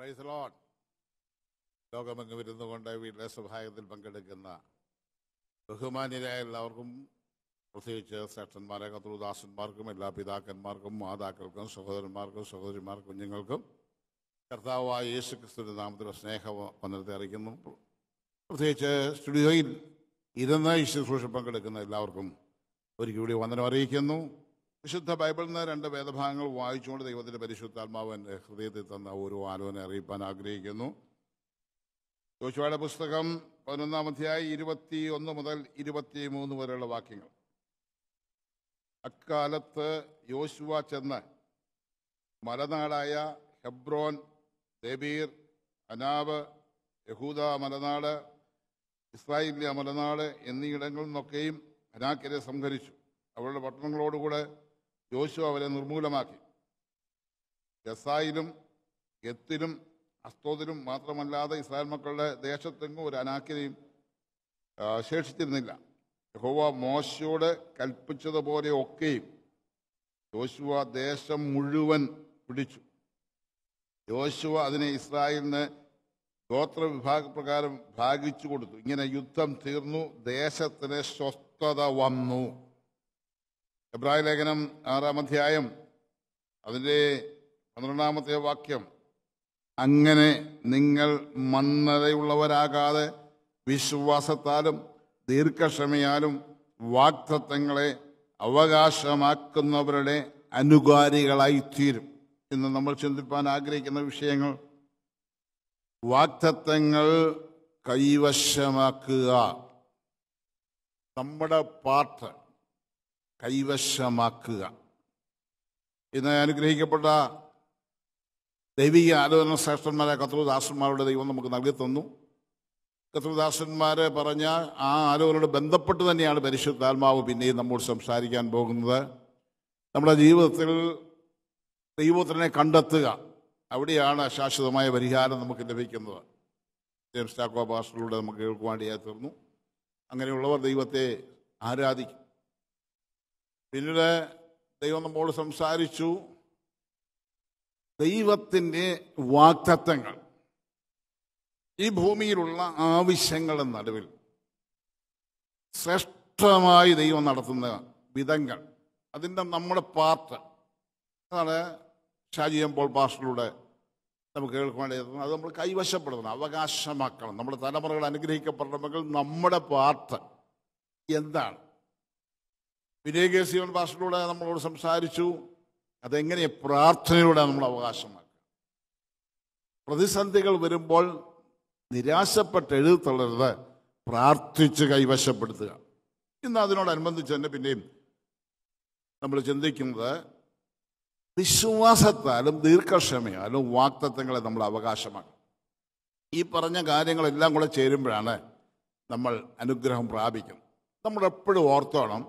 Praise the Lord. ലോകമെങ്ങും ഇരുന്നു കൊണ്ട് വീട്ടിലെ സഭായത്തിൽ പങ്കെടുക്കുന്ന ബഹുമാന്യരായ എല്ലാവർക്കും, പ്രത്യേകിച്ച് ശ്രേഷ്ഠന്മാരെ കർത്തൃദാസന്മാർക്കും എല്ലാ പിതാക്കന്മാർക്കും മാതാക്കൾക്കും സഹോദരന്മാർക്കും സഹോദരിമാർക്കും കുഞ്ഞുങ്ങൾക്കും കർത്താവായ യേശു ക്രിസ്തുവിന്റെ നാമത്തിൽ സ്നേഹവന്ദനത്തെ അറിയിക്കുന്നു. പ്രത്യേകിച്ച് സ്റ്റുഡിയോയിൽ ഇരുന്ന് ഈ ശുശ്രൂഷ പങ്കെടുക്കുന്ന എല്ലാവർക്കും ഒരിക്കൽ കൂടി വന്ദനം അറിയിക്കുന്നു. വിശുദ്ധ ബൈബിളിൽ നിന്ന് 2 വേദഭാഗങ്ങൾ വായിച്ചുകൊണ്ട് ദൈവത്തിൻ്റെ പരിശുദ്ധാത്മാവ് എൻ്റെ ഹൃദയത്തിൽ തന്ന ഒരു ആലോചന അറിയിപ്പാൻ ആഗ്രഹിക്കുന്നു. യോശുവയുടെ പുസ്തകം 11-ാം അധ്യായം 21 മുതൽ 23 വരെയുള്ള വാക്യങ്ങൾ. അക്കാലത്ത് യോശുവ ചെന്ന് മലനാടായ ഹെബ്രോൻ, ദെബീർ, അനാബ്, യഹൂദ മലനാട്, ഇസ്രായേലിയ മലനാട് എന്നീയിടങ്ങളിൽ നിന്നൊക്കെയും അനാക്യരെ സംഹരിച്ചു. അവരുടെ പട്ടണങ്ങളോടുകൂടെ യോശുവ അവരെ നിർമൂലമാക്കി. ഗസായിലും ഗത്തിലും അസ്തോദിലും മാത്രമല്ലാതെ ഇസ്രായേൽ മക്കളുടെ ദേശത്തെങ്ങും ഒരു അനാക്യരെയും ശേഷിച്ചിരുന്നില്ല. യഹോവ മോശയോട് കൽപ്പിച്ചതുപോലെ ഒക്കെയും യോശുവ ദേശം മുഴുവൻ പിടിച്ചു. യോശുവ അതിനെ ഇസ്രായേലിന് ഗോത്രവിഭാഗപ്രകാരം ഭാഗിച്ചു കൊടുത്തു. ഇങ്ങനെ യുദ്ധം തീർന്നു, ദേശത്തിന് സ്വസ്ഥത വന്നു. എബ്രായ ലേഖനം 6-ാം അധ്യായം അതിൻ്റെ 12-ാമത്തെ വാക്യം, അങ്ങനെ നിങ്ങൾ മന്ദതയുള്ളവരാകാതെ വിശ്വാസത്താലും ദീർഘക്ഷമയാലും വാഗ്ദത്തങ്ങളെ അവകാശമാക്കുന്നവരുടെ അനുകാരികളായിത്തീരും. ഇന്ന് നമ്മൾ ചിന്തിപ്പാൻ ആഗ്രഹിക്കുന്ന വിഷയങ്ങൾ: വാഗ്ദത്തങ്ങൾ കൈവശമാക്കുക, നമ്മുടെ പാർട്ട് കൈവശമാക്കുക. ഇന്ന് അനുഗ്രഹിക്കപ്പെട്ട ദൈവിക ആലോചന ശ്രേഷ്ഠന്മാരെ കർത്തൃദാസന്മാരുടെ ദൈവം നമുക്ക് നൽകി തന്നു. കർത്തൃദാസന്മാരെ പറഞ്ഞ ആ ആലോചനയോട് ബന്ധപ്പെട്ട് തന്നെയാണ് പരിശുദ്ധാത്മാവ് പിന്നെയും നമ്മോട് സംസാരിക്കാൻ പോകുന്നത്. നമ്മുടെ ജീവിതത്തിൽ ദൈവത്തിനെ കണ്ടെത്തുക, അവിടെയാണ് ശാശ്വതമായ പരിഹാരം നമുക്ക് ലഭിക്കുന്നത്. ജെയിംസ് ചാക്കോ പാസ്റ്ററിലൂടെ നമുക്ക് കേൾക്കുവാണ്ടിയായി തീർന്നു. അങ്ങനെയുള്ളവർ ദൈവത്തെ ആരാധിക്കും. പിന്നീട് ദൈവം നമ്മോട് സംസാരിച്ചു, ദൈവത്തിൻ്റെ വാഗ്ദത്തങ്ങൾ ഈ ഭൂമിയിലുള്ള ആവശ്യങ്ങളുടെ നടുവിൽ ശ്രേഷ്ഠമായി ദൈവം നടത്തുന്ന വിധങ്ങൾ, അതിൻ്റെ നമ്മുടെ പാർട്ട് അതാണ് ഷാജിയം പോൾ പാസ്റ്ററിലൂടെ നമുക്ക് കേൾക്കുവാൻ. അത് നമ്മൾ കൈവശപ്പെടുത്തണം, അവകാശമാക്കണം. നമ്മുടെ തലമുറകൾ അനുഗ്രഹിക്കപ്പെടണമെങ്കിൽ നമ്മുടെ പാർട്ട് എന്താണ്? വിനയകേസിയോൻ പാസ്റ്ററിലൂടെ നമ്മളോട് സംസാരിച്ചു, അതെങ്ങനെ പ്രാർത്ഥനയിലൂടെ നമ്മൾ അവകാശമാക്കുക. പ്രതിസന്ധികൾ വരുമ്പോൾ നിരാശപ്പെട്ട് എഴുതരുത്, പ്രാർത്ഥിച്ച് കൈവശപ്പെടുത്തുക. ഇന്ന് അതിനോടനുബന്ധിച്ച് തന്നെ പിന്നെയും നമ്മൾ ചിന്തിക്കുന്നത് വിശ്വാസത്താലും ദീർഘക്ഷമയാലും വാഗ്ദത്തങ്ങളെ നമ്മൾ അവകാശമാക്കും. ഈ പറഞ്ഞ കാര്യങ്ങളെല്ലാം കൂടെ ചേരുമ്പോഴാണ് നമ്മൾ അനുഗ്രഹം പ്രാപിക്കുന്നത്. നമ്മൾ എപ്പോഴും ഓർത്തോണം,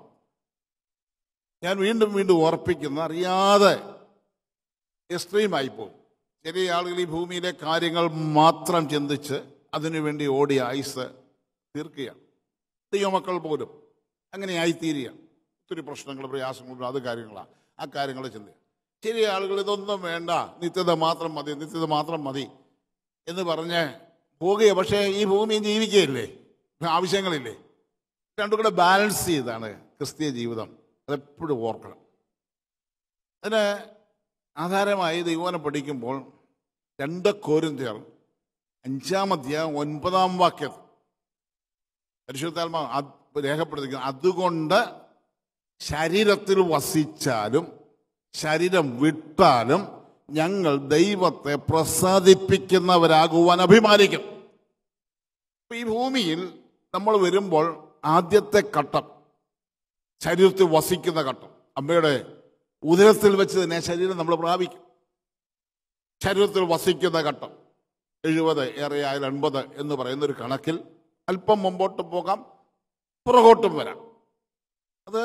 ഞാൻ വീണ്ടും വീണ്ടും ഓർപ്പിക്കുന്ന, അറിയാതെ എക്സ്ട്രീമായി പോകും. ചില ആളുകൾ ഈ ഭൂമിയിലെ കാര്യങ്ങൾ മാത്രം ചിന്തിച്ച് അതിനുവേണ്ടി ഓടി ആയുസ് തീർക്കുകയാണ്. ദൈവമക്കൾ പോലും അങ്ങനെ ആയിത്തീരുകയാണ്. ഒത്തിരി പ്രശ്നങ്ങൾ, പ്രയാസങ്ങളും അത് കാര്യങ്ങളാണ്. ആ കാര്യങ്ങൾ ചിന്തിക്കുക. ചില ആളുകൾ ഇതൊന്നും വേണ്ട, നിത്യത മാത്രം മതി, നിത്യത മാത്രം മതി എന്ന് പറഞ്ഞ് പോവുകയാണ്. പക്ഷേ ഈ ഭൂമിയിൽ ജീവിക്കുകയില്ലേ, ആവശ്യങ്ങളില്ലേ? രണ്ടും കൂടെ ബാലൻസ് ചെയ്താണ് ക്രിസ്തീയ ജീവിതം. അതെപ്പോഴും ഓർക്കണം. അതിന് ആധാരമായി ദൈവവചനം പഠിക്കുമ്പോൾ 2 കൊരിന്ത്യർ 5-ാം അധ്യായം 9-ാം വാക്യത്തിൽ പരിശുദ്ധാത്മാവ് രേഖപ്പെടുത്തിയിരിക്കുന്നു, അതുകൊണ്ട് ശരീരത്തിൽ വസിച്ചാലും ശരീരം വിട്ടാലും ഞങ്ങൾ ദൈവത്തെ പ്രസാദിപ്പിക്കുന്നവരാകുവാൻ അഭിമാനിക്കും. ഈ ഭൂമിയിൽ നമ്മൾ വരുമ്പോൾ ആദ്യത്തെ ഘട്ടം ശരീരത്തിൽ വസിക്കുന്ന ഘട്ടം. അമ്മയുടെ ഉദരത്തിൽ വെച്ച് തന്നെ ശരീരം നമ്മൾ പ്രാപിക്കും. ശരീരത്തിൽ വസിക്കുന്ന ഘട്ടം 70, ഏറെയായാൽ 80 എന്ന് പറയുന്നൊരു കണക്കിൽ അല്പം മുമ്പോട്ട് പോകാം, പുറകോട്ടും വരാം. അത്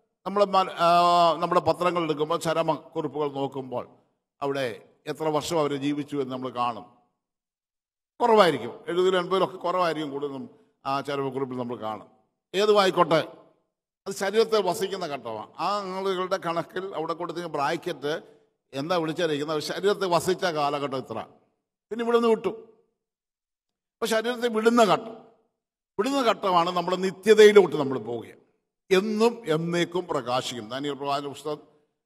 നമ്മുടെ പത്രങ്ങൾ എടുക്കുമ്പോൾ, ചരമക്കുറിപ്പുകൾ നോക്കുമ്പോൾ അവിടെ എത്ര വർഷം അവർ ജീവിച്ചു എന്ന് നമ്മൾ കാണും. കുറവായിരിക്കും, 70-80 കുറവായിരിക്കും കൂടുതലും ആ ചരമക്കുറിപ്പിൽ നമ്മൾ കാണും. ഏതുമായിക്കോട്ടെ, അത് ശരീരത്തിൽ വസിക്കുന്ന ഘട്ടമാണ്. ആ ആളുകളുടെ കണക്കിൽ അവിടെ കൊടുത്തിരിക്കുന്ന ബ്രാക്കറ്റ് എന്താ വിളിച്ചിരിക്കുന്നത്? ശരീരത്തിൽ വസിച്ച കാലഘട്ടം ഇത്ര. പിന്നെ ഇവിടെ നിന്ന് വിട്ടു. അപ്പോൾ ശരീരത്തെ വിടുന്ന ഘട്ടമാണ് നമ്മൾ നിത്യതയിലോട്ട് നമ്മൾ പോവുക. എന്നും എന്നേക്കും പ്രകാശിക്കും. ദാനിയേൽ പ്രവാചകന്റെ പുസ്തകം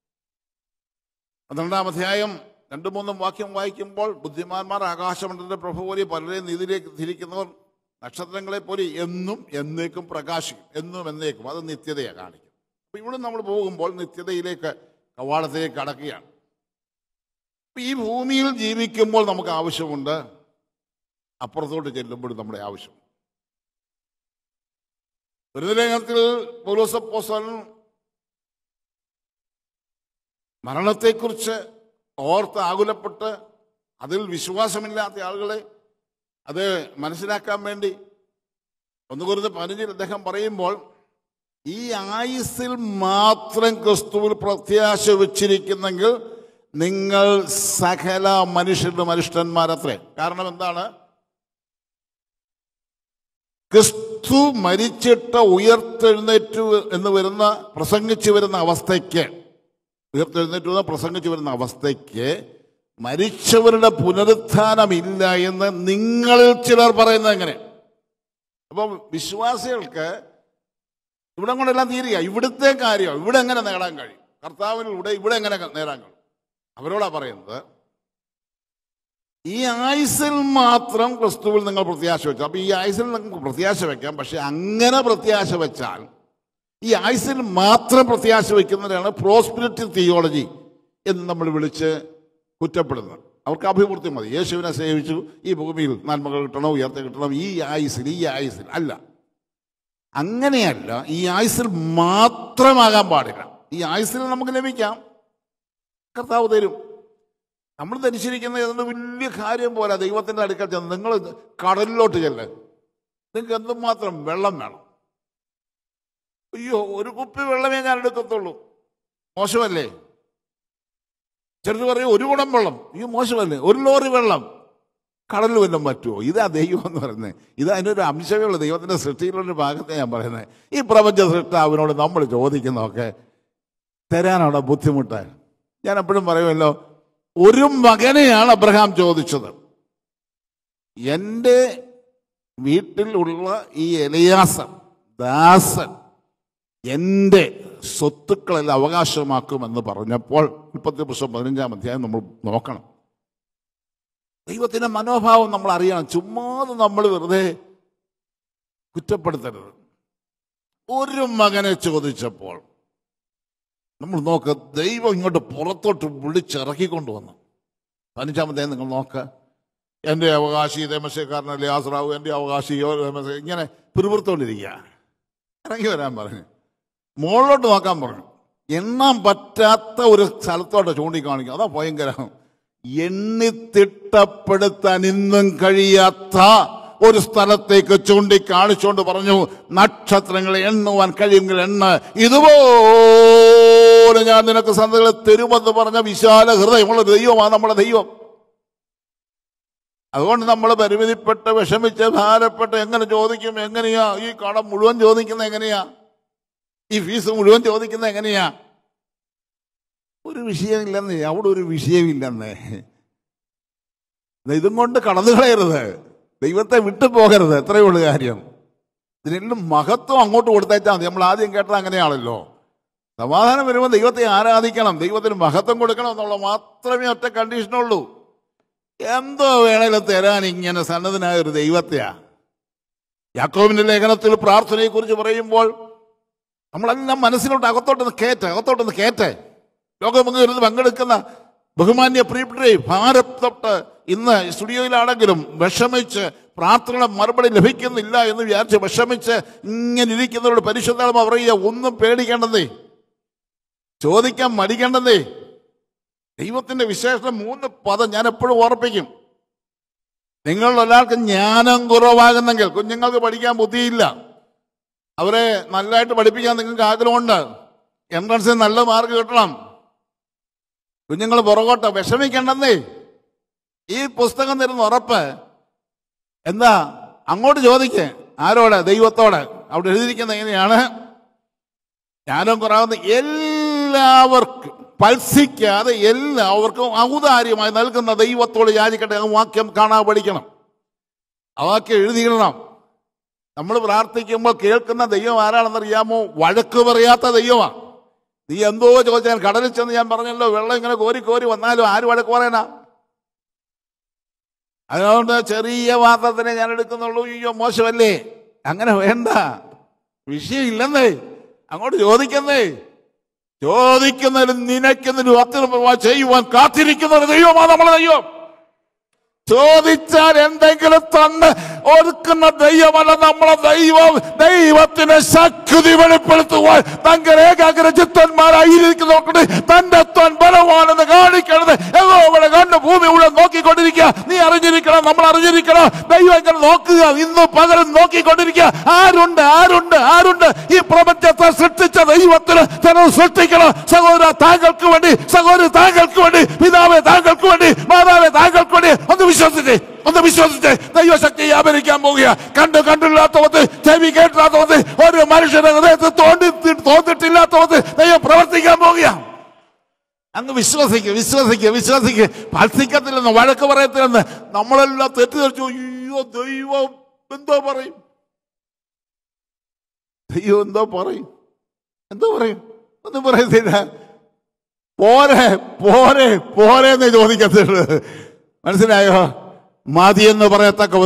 12-ാം അധ്യായം 2-3 വാക്യം വായിക്കുമ്പോൾ, ബുദ്ധിമാന്മാർ ആകാശമണ്ഡലത്തിന്റെ പ്രഭ പോലെ പലരെ നീതിയിലേക്ക് തിരിക്കുന്നവർ നക്ഷത്രങ്ങളെ പോലെ എന്നും എന്നേക്കും പ്രകാശിക്കും. എന്നും എന്നേക്കും, അത് നിത്യതയെ കാണിക്കും. അപ്പം ഇവിടെ നമ്മൾ പോകുമ്പോൾ നിത്യതയിലേക്ക്, കവാടത്തിലേക്ക് കടക്കുകയാണ്. ഈ ഭൂമിയിൽ ജീവിക്കുമ്പോൾ നമുക്ക് ആവശ്യമുണ്ട്, അപ്പുറത്തോട്ട് ചെല്ലുമ്പോഴും നമ്മുടെ ആവശ്യം. ഒരു ലേഖനത്തിൽ പൗലോസ് അപ്പോസ്തലൻ മരണത്തെക്കുറിച്ച് ഓർത്ത് ആകുലപ്പെട്ട് അതിൽ വിശ്വാസമില്ലാത്ത ആളുകളെ അത് മനസ്സിലാക്കാൻ വേണ്ടി 1 കൊരിന്ത്യർ 15 അദ്ദേഹം പറയുമ്പോൾ, ഈ ആയുസ്സിൽ മാത്രം ക്രിസ്തുവിൽ പ്രത്യാശ വെച്ചിരിക്കുന്നെങ്കിൽ നിങ്ങൾ സകല മനുഷ്യരുടെ മനുഷ്യന്മാരത്രേ. കാരണം എന്താണ്? ക്രിസ്തു മരിച്ചിട്ട് ഉയർത്തെഴുന്നേറ്റു എന്ന് പ്രസംഗിച്ചു വരുന്ന അവസ്ഥയ്ക്ക് മരിച്ചവരുടെ പുനരുത്ഥാനമില്ല എന്ന് നിങ്ങളിൽ ചിലർ പറയുന്നത് എങ്ങനെ? അപ്പം വിശ്വാസികൾക്ക് ഇവിടെ കൊണ്ടെല്ലാം തീരുക. ഇവിടുത്തെ കാര്യം ഇവിടെ എങ്ങനെ നേടാൻ കഴിയും, കർത്താവിലൂടെ ഇവിടെ എങ്ങനെ നേടാൻ കഴിയും, അവരോടാ പറയുന്നത്. ഈ ആയുസ്സിൽ മാത്രം ക്രിസ്തുവിൽ നിങ്ങൾ പ്രത്യാശ വെച്ചു. അപ്പം ഈ ആയുസ്സിൽ നിങ്ങൾക്ക് പ്രത്യാശ വെക്കാം. പക്ഷെ അങ്ങനെ പ്രത്യാശ വെച്ചാൽ, ഈ ആയുസ്സിൽ മാത്രം പ്രത്യാശ വയ്ക്കുന്നവരാണ് പ്രോസ്പിരിറ്റി തിയോളജി എന്ന് നമ്മൾ വിളിച്ച് കുറ്റപ്പെടുന്നത്. അവർക്ക് അഭിവൃദ്ധി മതി, യേശുവിനെ സേവിച്ചു, ഈ ഭൂമിയിൽ നന്മകൾ കിട്ടണം, ഉയർച്ച കിട്ടണം, ഈ ആയുസ്സിൽ അല്ല. അങ്ങനെയല്ല, ഈ ആയുസ്സിൽ മാത്രമാകാൻ പാടില്ല. ഈ ആയുസ്സിൽ നമുക്ക് ലഭിക്കാം, കർത്താവ് തരും. നമ്മൾ ധരിച്ചിരിക്കുന്ന ഏതൊരു വലിയ കാര്യം പോലെ ദൈവത്തിൻ്റെ അടുക്കൽ ചെന്ന് നിങ്ങൾ കടലിലോട്ട് ചെല്ല്, നിങ്ങൾക്ക് എന്തുമാത്രം വെള്ളം വേണം? അയ്യോ, ഒരു കുപ്പി വെള്ളമേ ഞാൻ എടുക്കത്തുള്ളൂ, മോശമല്ലേ? ചിലർ പറയും 1 കുടം വെള്ളം, അയ്യോ മോശമല്ലേ? 1 ലോറി വെള്ളം, കടലിൽ വല്ലതും പറ്റുമോ? ഇതാ ദൈവം എന്ന് പറയുന്നത്. ഇത് അതിനൊരു അംശമേ ഉള്ളൂ, ദൈവത്തിൻ്റെ സൃഷ്ടിയിലുള്ളൊരു ഭാഗത്തെ ഞാൻ പറയുന്നത്. ഈ പ്രപഞ്ച സൃഷ്ടാവിനോട് നമ്മൾ ചോദിക്കുന്നതൊക്കെ തരാനാണ് ബുദ്ധിമുട്ട്. ഞാൻ എപ്പോഴും പറയുമല്ലോ, ഒരു മകനെയാണ് അബ്രഹാം ചോദിച്ചത്. എൻ്റെ വീട്ടിലുള്ള ഈ എലിയാസർ ദാസൻ എൻ്റെ സ്വത്തുക്കളെല്ലാം അവകാശമാക്കുമെന്ന് പറഞ്ഞപ്പോൾ 15-ാം അധ്യായം നമ്മൾ നോക്കണം. ദൈവത്തിൻ്റെ മനോഭാവം നമ്മൾ അറിയണം. ചുമ്മാതെ നമ്മൾ വെറുതെ കുറ്റപ്പെടുത്തരുത്. ഒരു മകനെ ചോദിച്ചപ്പോൾ നമ്മൾ നോക്ക്, ദൈവം ഇങ്ങോട്ട് പുറത്തോട്ട് വിളിച്ചിറക്കിക്കൊണ്ടുവന്നു. 15-ാം അധ്യായം നിങ്ങൾ നോക്ക്. എൻ്റെ അവകാശി ദേമശക്കാരനല്ലേ ആസ്രാവ്, എൻ്റെ അവകാശി ഇങ്ങനെ പിറുപിറുത്തോണ്ടിരിക്കുക. ഇറങ്ങി വരാൻ പറഞ്ഞു, മുകളിലോട്ട് നോക്കാൻ പറഞ്ഞു. എണ്ണാൻ പറ്റാത്ത ഒരു സ്ഥലത്തോട്ട് ചൂണ്ടിക്കാണിക്കും. അതാ ഭയങ്കരം. എണ്ണിത്തിട്ടപ്പെടുത്താൻ ഇന്നും കഴിയാത്ത ഒരു സ്ഥലത്തേക്ക് ചൂണ്ടിക്കാണിച്ചുകൊണ്ട് പറഞ്ഞു, നക്ഷത്രങ്ങളെ എണ്ണുവാൻ കഴിയുമെങ്കിൽ എണ്ണ, ഇതുപോലെ ഞാൻ നിനക്ക് സന്തതികളെ തരുമെന്ന് പറഞ്ഞ വിശാല ഹൃദയമുള്ള ദൈവമാണ് നമ്മുടെ ദൈവം. അതുകൊണ്ട് നമ്മൾ പരിമിതിപ്പെട്ട് വിഷമിച്ച് ഭാരപ്പെട്ട് എങ്ങനെ ചോദിക്കും? എങ്ങനെയാ ഈ കടം മുഴുവൻ ചോദിക്കുന്നത്? എങ്ങനെയാ ഈ ഫീസ് മുഴുവൻ ചോദിക്കുന്നത്? എങ്ങനെയാ? ഒരു വിഷയമില്ലെന്നേ, അവിടെ ഒരു വിഷയമില്ലെന്നേ. ഇതും കൊണ്ട് കടന്നു കളയരുത്, ദൈവത്തെ വിട്ടു പോകരുത്. എത്രയേ ഉള്ളു കാര്യം. ഇതിനെല്ലാം മഹത്വം അങ്ങോട്ട് കൊടുത്തേച്ചാൽ മതി. നമ്മൾ ആദ്യം കേട്ടത് അങ്ങനെയാണല്ലോ. സമാധാനം വരുമ്പോൾ ദൈവത്തെ ആരാധിക്കണം, ദൈവത്തിന് മഹത്വം കൊടുക്കണം എന്നുള്ള മാത്രമേ ഒറ്റ കണ്ടീഷനുള്ളൂ. എന്തോ വേണേലും തരാൻ ഇങ്ങനെ സന്നദ്ധനായ ഒരു ദൈവത്തെയാ. യാക്കോബിന്റെ ലേഖനത്തിൽ പ്രാർത്ഥനയെക്കുറിച്ച് പറയുമ്പോൾ നമ്മളെല്ലാം മനസ്സിലോട്ട് അകത്തോട്ടൊന്ന് കേറ്റ്. ലോകമെങ്ങും പങ്കെടുക്കുന്ന ബഹുമാന്യ പ്രിയപ്പെട്ടവരെ, ഭാരപ്പെട്ട് ഇന്ന് സ്റ്റുഡിയോയിലാണെങ്കിലും വിഷമിച്ച് പ്രാർത്ഥനയുടെ മറുപടി ലഭിക്കുന്നില്ല എന്ന് വിചാരിച്ച് വിഷമിച്ച് ഇങ്ങനെ ഇരിക്കുന്നവരോട് പരിശുദ്ധാത്മാ പറയുക, ഒന്നും പേടിക്കേണ്ടതേ, ചോദിക്കാൻ മടിക്കേണ്ടതേ. ദൈവത്തിന്റെ വിശേഷണം 3 പദം ഞാൻ എപ്പോഴും ഓർപ്പിക്കും. നിങ്ങളിൽ ഒരാൾക്ക് ജ്ഞാനം കുറവാകുന്നെങ്കിൽ, കുഞ്ഞുങ്ങൾക്ക് പഠിക്കാൻ ബുദ്ധിയില്ല, അവരെ നല്ലതായിട്ട് പഠിപ്പിക്കാൻ നിങ്ങൾക്ക് ആഗ്രഹമുണ്ട്, എൻട്രൻസിൽ നല്ല മാർക്ക് കിട്ടണം, കുഞ്ഞുങ്ങൾ പുറകോട്ട് വിഷമിക്കേണ്ടെന്നേ. ഈ പുസ്തകം തരുന്ന ഉറപ്പ് എന്താ? അങ്ങോട്ട് ചോദിക്കേ. ആരോട്? ദൈവത്തോട്. അവിടെ എഴുതിയിരിക്കുന്നത് എങ്ങനെയാണ്? ജ്ഞാനം കുറവാകുന്ന എല്ലാവർക്കും പത്സിക്കാതെ എല്ലാവർക്കും ഔദാര്യമായി നൽകുന്ന ദൈവത്തോട് യാചിക്കട്ടെ. ആ വാക്യം കാണാൻ പഠിക്കണം, ആ വാക്യം എഴുതിയിടണം. നമ്മൾ പ്രാർത്ഥിക്കുമ്പോൾ കേൾക്കുന്ന ദൈവം ആരാണെന്നറിയാമോ? വഴക്ക് പറയാത്ത ദൈവമാണ്. നീ എന്തോ ചോദിച്ചാൽ കടലിൽ ചെന്ന് ഞാൻ പറഞ്ഞല്ലോ, വെള്ളം ഇങ്ങനെ കോരി കോരി വന്നാലും ആര് വഴക്ക് പറയാനാ? അതുകൊണ്ട് ചെറിയ പാത്രത്തിനെ ഞാൻ എടുക്കുന്നുള്ളൂ, അയ്യോ മോശമല്ലേ, അങ്ങനെ വേണ്ട, വിഷയമില്ലെന്നേ, അങ്ങോട്ട് ചോദിക്കുന്നേ. ചോദിക്കുന്നതിന് നിനക്കുന്നതിന് അത്യന്തമായി ചെയ്യുവാൻ കാത്തിരിക്കുന്ന ഒരു ദൈവമാണ് നമ്മളെ ദൈവം. ചോദിച്ചാൽ എന്തെങ്കിലും തന്ന് ഒതുക്കുന്ന ദൈവമല്ല നമ്മളെ ദൈവം. ദൈവത്തിന് ശക്തി വെളിപ്പെടുത്തുവാൻ തങ്ങൾ ഏകാഗ്രചിത്തന്മാരായിരിക്കുന്നവർക്ക് തന്റെ തൻ ബലവാനെന്ന് കാണിക്കണത് യഹോവയുടെ കണ്ണ് ഭൂമി മുഴുവൻ നോക്കിക്കൊണ്ടിരിക്കുക. നീ അറിഞ്ഞിരിക്കണം, നമ്മൾ അറിഞ്ഞിരിക്കണം. ദൈവം ഇങ്ങനെ നോക്കുക, ഇന്ന് പകരം നോക്കിക്കൊണ്ടിരിക്കുക. ആരുണ്ട് ആരുണ്ട് ആരുണ്ട്? ഈ പ്രപഞ്ചത്തെ സൃഷ്ടിച്ച ദൈവത്തിന് തന്നെ സൃഷ്ടിക്കണം. സഹോദര താങ്കൾക്ക് വേണ്ടി, സഹോദരി താങ്കൾക്ക് വേണ്ടി, പിതാവെ താങ്കൾക്ക് വേണ്ടി, മാതാവെ താങ്കൾക്ക് വേണ്ടി. ഒന്ന് വിശ്വസിച്ച് ദൈവശക്തി വ്യാപരിക്കാൻ പോവുക. കണ്ടില്ലാത്തവത്ത്, ചെവി കേട്ടില്ലാത്തവത്ത്, ഒരു മനുഷ്യന്റെ ഹൃദയത്തിൽ തോന്നിട്ടില്ലാത്തവത്ത് ദൈവം പ്രവർത്തിക്കാൻ പോവുക. അങ്ങ് വിശ്വസിക്കുക. ഭത്സിക്കത്തില്ലെന്ന്, വഴക്ക് പറയത്തില്ലെന്ന്. നമ്മളെല്ലാം തെറ്റിദ്ധരിച്ചു. അയ്യോ ദൈവം എന്തോ പറയും, ദൈവം എന്തോ പറയും ഒന്നും പറയത്തില്ല. പോരെന്ന് ചോദിക്കത്തുള്ളൂ. മനസ്സിലായോ? മതിയെന്ന് പറയത്തക്ക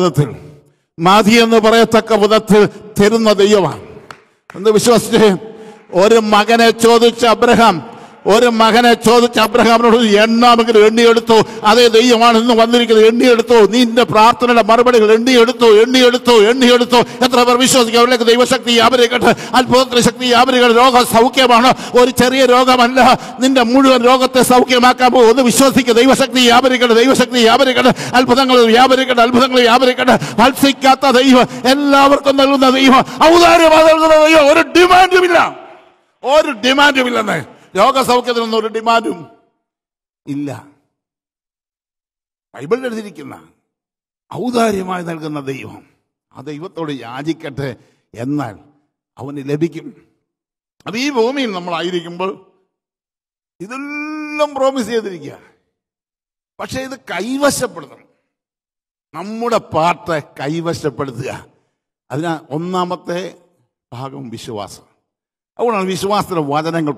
വിധത്തിൽ തരുന്ന ദൈവമാണ്. എന്ന് വിശ്വസിച്ച് ഒരു മകനെ ചോദിച്ച അബ്രഹാമിനോട് എണ്ണാമെങ്കിലും എണ്ണിയെടുത്തു. അതേ ദൈവമാണ് ഇന്ന് വന്നിരിക്കുന്നത്. എണ്ണിയെടുത്തു. നിന്റെ പ്രാർത്ഥനയുടെ മറുപടികൾ എണ്ണിയെടുത്തു. എത്ര പേർ വിശ്വസിക്കും? അവരിലേക്ക് ദൈവശക്തി വ്യാപരിക്കട്ടെ, അത്ഭുതത്തിന്റെ ശക്തി വ്യാപരിക്കട്ടെ. രോഗം സൗഖ്യമാണ്, ഒരു ചെറിയ രോഗമല്ല, നിന്റെ മുഴുവൻ രോഗത്തെ സൗഖ്യമാക്കാൻ പോകും. ഒന്ന് വിശ്വസിക്കുക. ദൈവശക്തി വ്യാപരിക്കട്ടെ, അത്ഭുതങ്ങൾ വ്യാപരിക്കട്ടെ. ഭത്സിക്കാത്ത ദൈവം, എല്ലാവർക്കും നൽകുന്ന ദൈവം, ഔദാര്യമായി നൽകുന്ന ദൈവം. ഒരു ഡിമാൻഡുമില്ലെന്ന്. രോഗസൗഖ്യത്തിനൊന്നും ഒരു ഡിമാൻഡും ഇല്ല. ബൈബിളിൽ എഴുതിയിരിക്കുന്ന ഔദാര്യമായി നൽകുന്ന ദൈവം, ആ ദൈവത്തോട് യാചിക്കട്ടെ, എന്നാൽ അവന് ലഭിക്കും. അത് ഈ ഭൂമിയിൽ നമ്മളായിരിക്കുമ്പോൾ ഇതെല്ലാം പ്രോമിസ് ചെയ്തിരിക്കുക. പക്ഷെ ഇത് കൈവശപ്പെടുത്തണം. നമ്മുടെ പാർട്ട് കൈവശപ്പെടുത്തുക. അതിന് ഒന്നാമത്തെ ഭാഗം വിശ്വാസം. അതുകൊണ്ടാണ് വിശ്വാസത്തിന്റെ വചനങ്ങൾ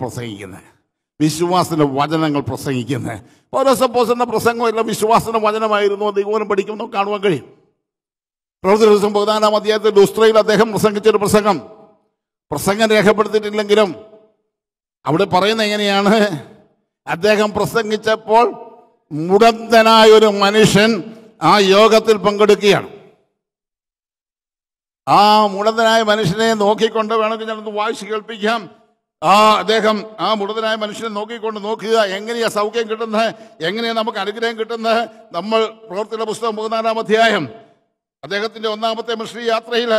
പ്രസംഗിക്കുന്നത്. പൗലോസപ്പോസ്തലന്റെ പ്രസംഗം എല്ലാം വിശ്വാസത്തിന്റെ വചനമായിരുന്നു. ദൈവം പഠിക്കുമ്പോൾ കാണുവാൻ കഴിയും. പ്രവൃത്തി ദിവസം 14-ാം അധ്യായത്തിൽ ലുസ്ത്രയിൽ അദ്ദേഹം പ്രസംഗിച്ചൊരു പ്രസംഗം രേഖപ്പെടുത്തിയിട്ടില്ലെങ്കിലും അവിടെ പറയുന്നത് എങ്ങനെയാണ്? അദ്ദേഹം പ്രസംഗിച്ചപ്പോൾ മുടന്തനായ ഒരു മനുഷ്യൻ ആ യോഗത്തിൽ പങ്കെടുക്കുകയാണ്. ആ മുടന്തനായ മനുഷ്യനെ നോക്കിക്കൊണ്ട് വേണമെങ്കിൽ ഞാനൊന്ന് വായിച്ച് കേൾപ്പിക്കാം. അദ്ദേഹം ആ മുടന്തനായ മനുഷ്യനെ നോക്കുക, എങ്ങനെയാ സൗഖ്യം കിട്ടുന്നത്, എങ്ങനെയാ നമുക്ക് അനുഗ്രഹം കിട്ടുന്നത്. നമ്മൾ പ്രവൃത്തിയുടെ പുസ്തകം 14-ാം അധ്യായം, അദ്ദേഹത്തിന്റെ ഒന്നാമത്തെ മിഷണറി യാത്രയിൽ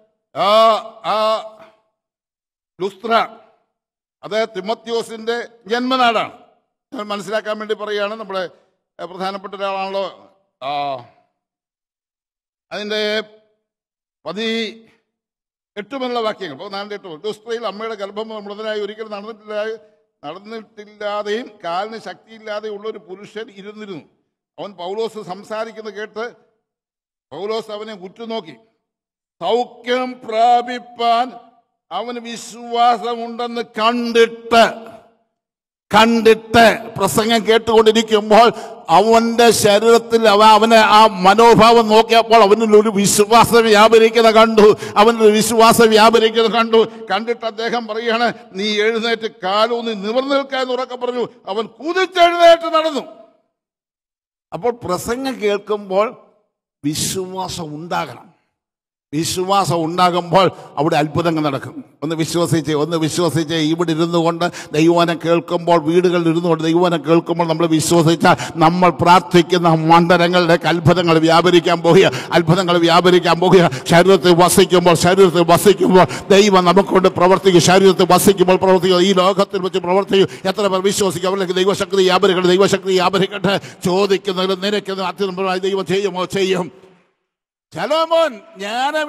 ലുസ്ത്ര, അത് തിമോത്തിയോസിന്റെ ജന്മനാടാണ്. ഞാൻ മനസ്സിലാക്കാൻ വേണ്ടി പറയുകയാണ്. നമ്മുടെ പ്രധാനപ്പെട്ട ഒരാളാണല്ലോ. അതിൻ്റെ 18 വാക്യങ്ങൾ, 14-8. ലുസ്ത്രയിൽ അമ്മയുടെ ഗർഭം മൃതനായി ഒരിക്കലും നടന്നിട്ടില്ലാതെയും കാലിന് ശക്തിയില്ലാതെയും ഉള്ളൊരു പുരുഷൻ ഇരുന്നിരുന്നു. അവൻ പൗലോസ് സംസാരിക്കുന്നത് കേട്ട് പൗലോസ് അവനെ ഉറ്റുനോക്കി. സൗഖ്യം പ്രാപിപ്പാൻ അവന് വിശ്വാസമുണ്ടെന്ന് കണ്ടിട്ട് പ്രസംഗം കേട്ടുകൊണ്ടിരിക്കുമ്പോൾ അവന്റെ ശരീരത്തിൽ അവനെ ആ മനോഭാവം നോക്കിയപ്പോൾ അവനൊരു വിശ്വാസം വ്യാപരിക്കുന്നത് കണ്ടു. കണ്ടിട്ട് അദ്ദേഹം പറയുകയാണ്, നീ എഴുന്നേറ്റ് കാലൂന്നി നിവർന്നു നിൽക്കാൻ ഉറക്കെ പറഞ്ഞു. അവൻ കുതിച്ചെഴുന്നേറ്റ് നടന്നു. അപ്പോൾ പ്രസംഗം കേൾക്കുമ്പോൾ വിശ്വാസം ഉണ്ടാകുമ്പോൾ അവിടെ അത്ഭുതങ്ങൾ നടക്കും. ഒന്ന് വിശ്വസിച്ച് ഇവിടെ ഇരുന്നു കൊണ്ട് ദൈവവചനം കേൾക്കുമ്പോൾ, വീടുകളിൽ ഇരുന്നുകൊണ്ട് ദൈവവചനം കേൾക്കുമ്പോൾ നമ്മൾ വിശ്വസിച്ചാൽ നമ്മൾ പ്രാർത്ഥിക്കുന്ന മണ്ഡലങ്ങളുടെ അത്ഭുതങ്ങൾ വ്യാപരിക്കാൻ പോകുക. ശരീരത്തിൽ വസിക്കുമ്പോൾ ദൈവം നമുക്കൊണ്ട് പ്രവർത്തിക്കും. ശരീരത്തിൽ വസിക്കുമ്പോൾ പ്രവർത്തിക്കും, ഈ ലോകത്തിൽ വെച്ച് പ്രവർത്തിക്കും. എത്ര പേർ വിശ്വസിക്കും? അവരിലേക്ക് ദൈവശക്തി വ്യാപരിക്കട്ടെ. ചോദിക്കുന്നതിലും നിരക്കുന്നതിലും അത്യന്തമായി ദൈവം ചെയ്യും. ശലോമോൻ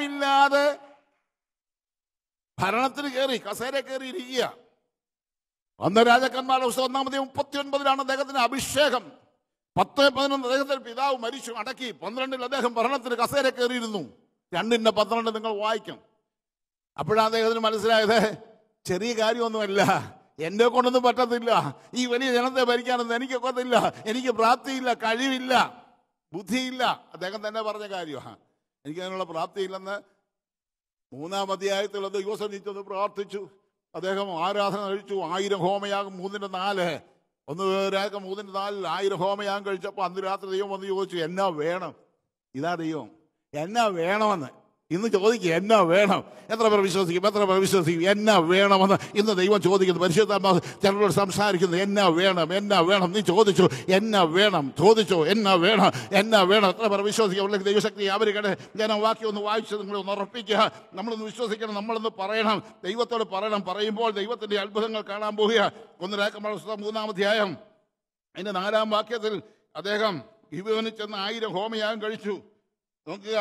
ജ്ഞാനമില്ലാതെ ഭരണത്തിന് കസേര കയറി ഇരിക്കുക. അന്ന് രാജാക്കന്മാരുടെ പുസ്തകം 1-39 അദ്ദേഹത്തിന് അഭിഷേകം. 10-11 അദ്ദേഹത്തിന്റെ പിതാവ് മരിച്ചു, അടക്കി. 12 അദ്ദേഹം ഭരണത്തിന് കസേര കയറിയിരുന്നു. 2-12 നിങ്ങൾ വായിക്കും. അപ്പോഴാണ് അദ്ദേഹത്തിന് മനസ്സിലായത് ചെറിയ കാര്യമൊന്നുമല്ല, എന്നെ കൊണ്ടൊന്നും പറ്റത്തില്ല, ഈ വലിയ ജനത്തെ ഭരിക്കാനൊന്നും എനിക്ക് ഒക്കത്തില്ല, എനിക്ക് പ്രാപ്തിയില്ല, കഴിവില്ല, ബുദ്ധിയില്ല. അദ്ദേഹം തന്നെ പറഞ്ഞ കാര്യമാണ്, എനിക്കതിനുള്ള പ്രാപ്തിയില്ലെന്ന്. 3-ാം അധ്യായത്തിൽ അത് ദിവസം പ്രാർത്ഥിച്ചു. അദ്ദേഹം ആരാധന കഴിച്ചു. 1000 ഹോമയാഗം 3-4 1 3-4 1000 ഹോമയാഗം കഴിച്ചപ്പോൾ അന്ന് രാത്രി ദൈവം വന്ന് ചോദിച്ചു, എന്നാ വേണം? ഇതാ ദൈവം, എന്നാ വേണമെന്ന് ഇന്ന് ചോദിക്കുക. എന്നാ വേണം? എത്ര പേർ വിശ്വസിക്കും? എന്നാ വേണമെന്ന് ഇന്ന് ദൈവം ചോദിക്കുന്നു. പരിശുദ്ധാത്മാവ് ചിലരോട് സംസാരിക്കുന്നു. എന്നാ വേണം? എന്നാ വേണം? നീ ചോദിച്ചു, എന്നാ വേണം? ചോദിച്ചോ, എന്നാ വേണം? എന്നാ വേണം? എത്ര പേർ വിശ്വസിക്കും? അവരുടെ ദൈവശക്തി അവരുടെ ഞാൻ വാക്യം ഒന്ന് വായിച്ച് നിങ്ങളൊന്ന് ഉറപ്പിക്കുക. നമ്മളൊന്ന് വിശ്വസിക്കണം, നമ്മളൊന്ന് പറയണം, ദൈവത്തോട് പറയണം. പറയുമ്പോൾ ദൈവത്തിന്റെ അത്ഭുതങ്ങൾ കാണാൻ പോവുക. 1 രാജാക്കന്മാരുടെ പുസ്തകം 3-ാം അധ്യായം അതിന്റെ 4-ാം വാക്യത്തിൽ അദ്ദേഹം ഗിബെയോനിൽ ചെന്ന് 1000 ഹോമയാഗം കഴിച്ചു. നോക്കുക,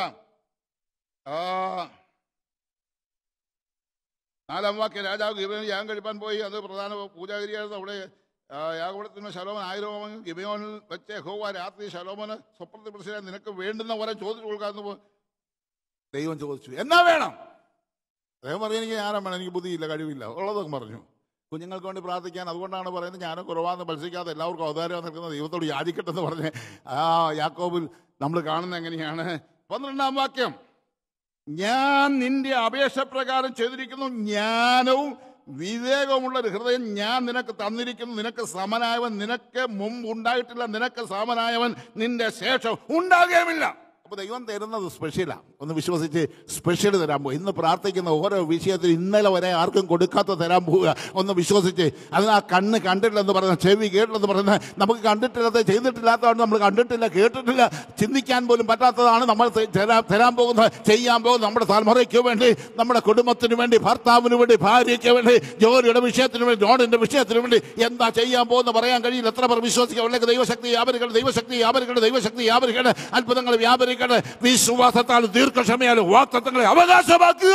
4-ാം വാക്യം. രാജാവ് ഗിബെയോനിൽ യാഗം കഴിപ്പാൻ പോയി. അത് പ്രധാന പൂജാഗിരിയായിരുന്നു. അവിടെ യാഗപീഠത്തിന് ശലോമോൻ 1000 ഹോമം ഗിബെയോനിൽ വെച്ച് യഹോവ രാത്രി ശലോമോന് സ്വപ്നത്തിൽ പ്രസിദ്ധ നിനക്ക് വേണ്ടുന്ന വരം ചോദിച്ചു കൊടുക്കാമെന്ന് ദൈവം ചോദിച്ചു. എന്നാ വേണം? അദ്ദേഹം പറഞ്ഞു, എനിക്ക് ജ്ഞാനം വേണം, എനിക്ക് ബുദ്ധിയില്ല, കഴിവില്ല, ഉള്ളതൊക്കെ പറഞ്ഞു. കുഞ്ഞുങ്ങൾക്ക് വേണ്ടി പ്രാർത്ഥിക്കാൻ. അതുകൊണ്ടാണ് പറയുന്നത്, ജ്ഞാനം കുറവാന്ന് മത്സരിക്കാതെ എല്ലാവർക്കും അവതാരം നിൽക്കുന്ന ദൈവത്തോട് യാചിക്കട്ടെന്ന് പറഞ്ഞ് യാക്കോബിൽ നമ്മൾ കാണുന്നത് എങ്ങനെയാണ്? 12-ാം വാക്യം, ഞാൻ നിന്റെ അപേക്ഷ പ്രകാരം ചെയ്തിരിക്കുന്നു, ജ്ഞാനവും വിവേകമുള്ള ഒരു ഹൃദയം ഞാൻ നിനക്ക് തന്നിരിക്കുന്നു. നിനക്ക് സമനായവൻ നിനക്ക് മുമ്പ് ഉണ്ടായിട്ടില്ല, നിനക്ക് സമനായവൻ നിന്റെ ശേഷം ഉണ്ടാകുകയുമില്ല. അപ്പോൾ ദൈവം തരുന്നത് സ്പെഷ്യലാണ്. ഒന്ന് വിശ്വസിച്ച് സ്പെഷ്യൽ തരാൻ പോകുക. ഇന്ന് പ്രാർത്ഥിക്കുന്ന ഓരോ വിഷയത്തിൽ ഇന്നലെ വരെ ആർക്കും കൊടുക്കാത്ത തരാൻ പോവുക. ഒന്ന് വിശ്വസിച്ച്. അതിന് ആ കണ്ണ് കണ്ടിട്ടില്ലെന്ന് പറയുന്നത്, ചെവി കേട്ടില്ലെന്ന് പറയുന്നത്, നമുക്ക് കണ്ടിട്ടില്ലാത്ത ചെയ്തിട്ടില്ലാത്തതാണ്, നമ്മൾ കണ്ടിട്ടില്ല, കേട്ടിട്ടില്ല, ചിന്തിക്കാൻ പോലും പറ്റാത്തതാണ് നമ്മൾ തരാൻ പോകുന്നത്, ചെയ്യാൻ പോകുന്നത്. നമ്മുടെ തലമുറയ്ക്ക് വേണ്ടി, നമ്മുടെ കുടുംബത്തിന് വേണ്ടി, ഭർത്താവിന് വേണ്ടി, ഭാര്യയ്ക്ക് വേണ്ടി, ജോലിയുടെ വിഷയത്തിന് വേണ്ടി, ലോണിന്റെ വിഷയത്തിന് വേണ്ടി എന്താ ചെയ്യാൻ പോകുന്ന പറയാൻ കഴിയില്ല. എത്ര പേർ വിശ്വസിക്കുക? അവരുടെ ദൈവശക്തി വ്യാപരിക്കട്ടെ, ദൈവശക്തി വ്യാപരിക്കട്ടെ, ദൈവശക്തി വ്യാപരിക്കട്ടെ, അത്ഭുതങ്ങൾ വ്യാപരിക്കട്ടെ. വിശ്വാസത്താൽ ദീർഘക്ഷമയാലും വാഗ്ദത്തങ്ങളെ അവകാശമാക്കുക.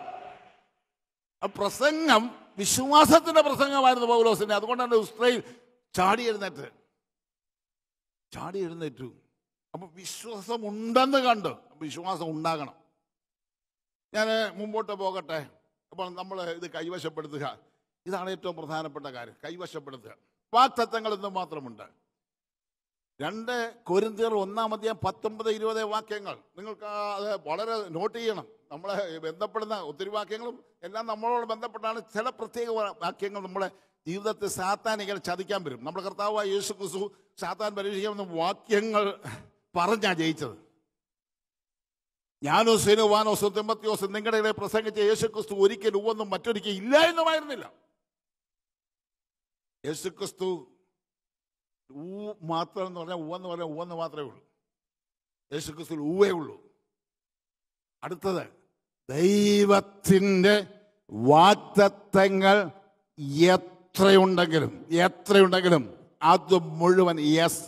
പ്രസംഗം വിശ്വാസത്തിന്റെ പ്രസംഗമായിരുന്നു പൗലോസിന്റെ. അതുകൊണ്ടാണ് ഉസ്ത്രയിൽ ചാടി എഴുന്നേറ്റു. അപ്പൊ വിശ്വാസം ഉണ്ടെന്ന് കണ്ട് വിശ്വാസം ഉണ്ടാകണം. ഞാൻ മുമ്പോട്ട് പോകട്ടെ. അപ്പോൾ നമ്മൾ ഇത് കൈവശപ്പെടുത്തുക, ഇതാണ് ഏറ്റവും പ്രധാനപ്പെട്ട കാര്യം. കൈവശപ്പെടുത്തുക. വാഗ്ദത്തങ്ങൾ എന്ന് മാത്രമുണ്ട്. 2 കൊരിന്ത്യർ 1-ാം അധ്യായം 19-20 വാക്യങ്ങൾ നിങ്ങൾക്ക് അത് വളരെ നോട്ട് ചെയ്യണം. നമ്മളെ ബന്ധപ്പെടുന്ന ഒത്തിരി വാക്യങ്ങളും എല്ലാം നമ്മളോട് ബന്ധപ്പെട്ടാണ്. ചില പ്രത്യേക വാക്യങ്ങൾ നമ്മുടെ ജീവിതത്തിൽ സാത്താനികൾ ചതിക്കാൻ വരും. നമ്മുടെ കർത്താവായ യേശു ക്രിസ്തു സാത്താൻ പരീക്ഷിക്കാമെന്ന വാക്യങ്ങൾ പറഞ്ഞാ ജയിച്ചത്. ഞാനോ സേനുവാനോസോ തിമോത്തിയോസോ നിങ്ങളുടെ ഇടയിൽ പ്രസംഗിച്ച യേശു ക്രിസ്തു ഒരിക്കലും ഒന്നും മറ്റൊരിക്കൽ ഇല്ല എന്നുമായിരുന്നില്ല. യേശു ക്രിസ്തു മാത്രം എന്ന് പറഞ്ഞാൽ ഊവെന്ന് മാത്രമേ ഉള്ളൂ. യേശു ക്രിസ്തുവിൽ ഊവേ ഉള്ളൂ. അടുത്തത്, ദൈവത്തിൻ്റെ വാഗ്ദത്തങ്ങൾ എത്രയുണ്ടെങ്കിലും അത് മുഴുവൻ യെസ്.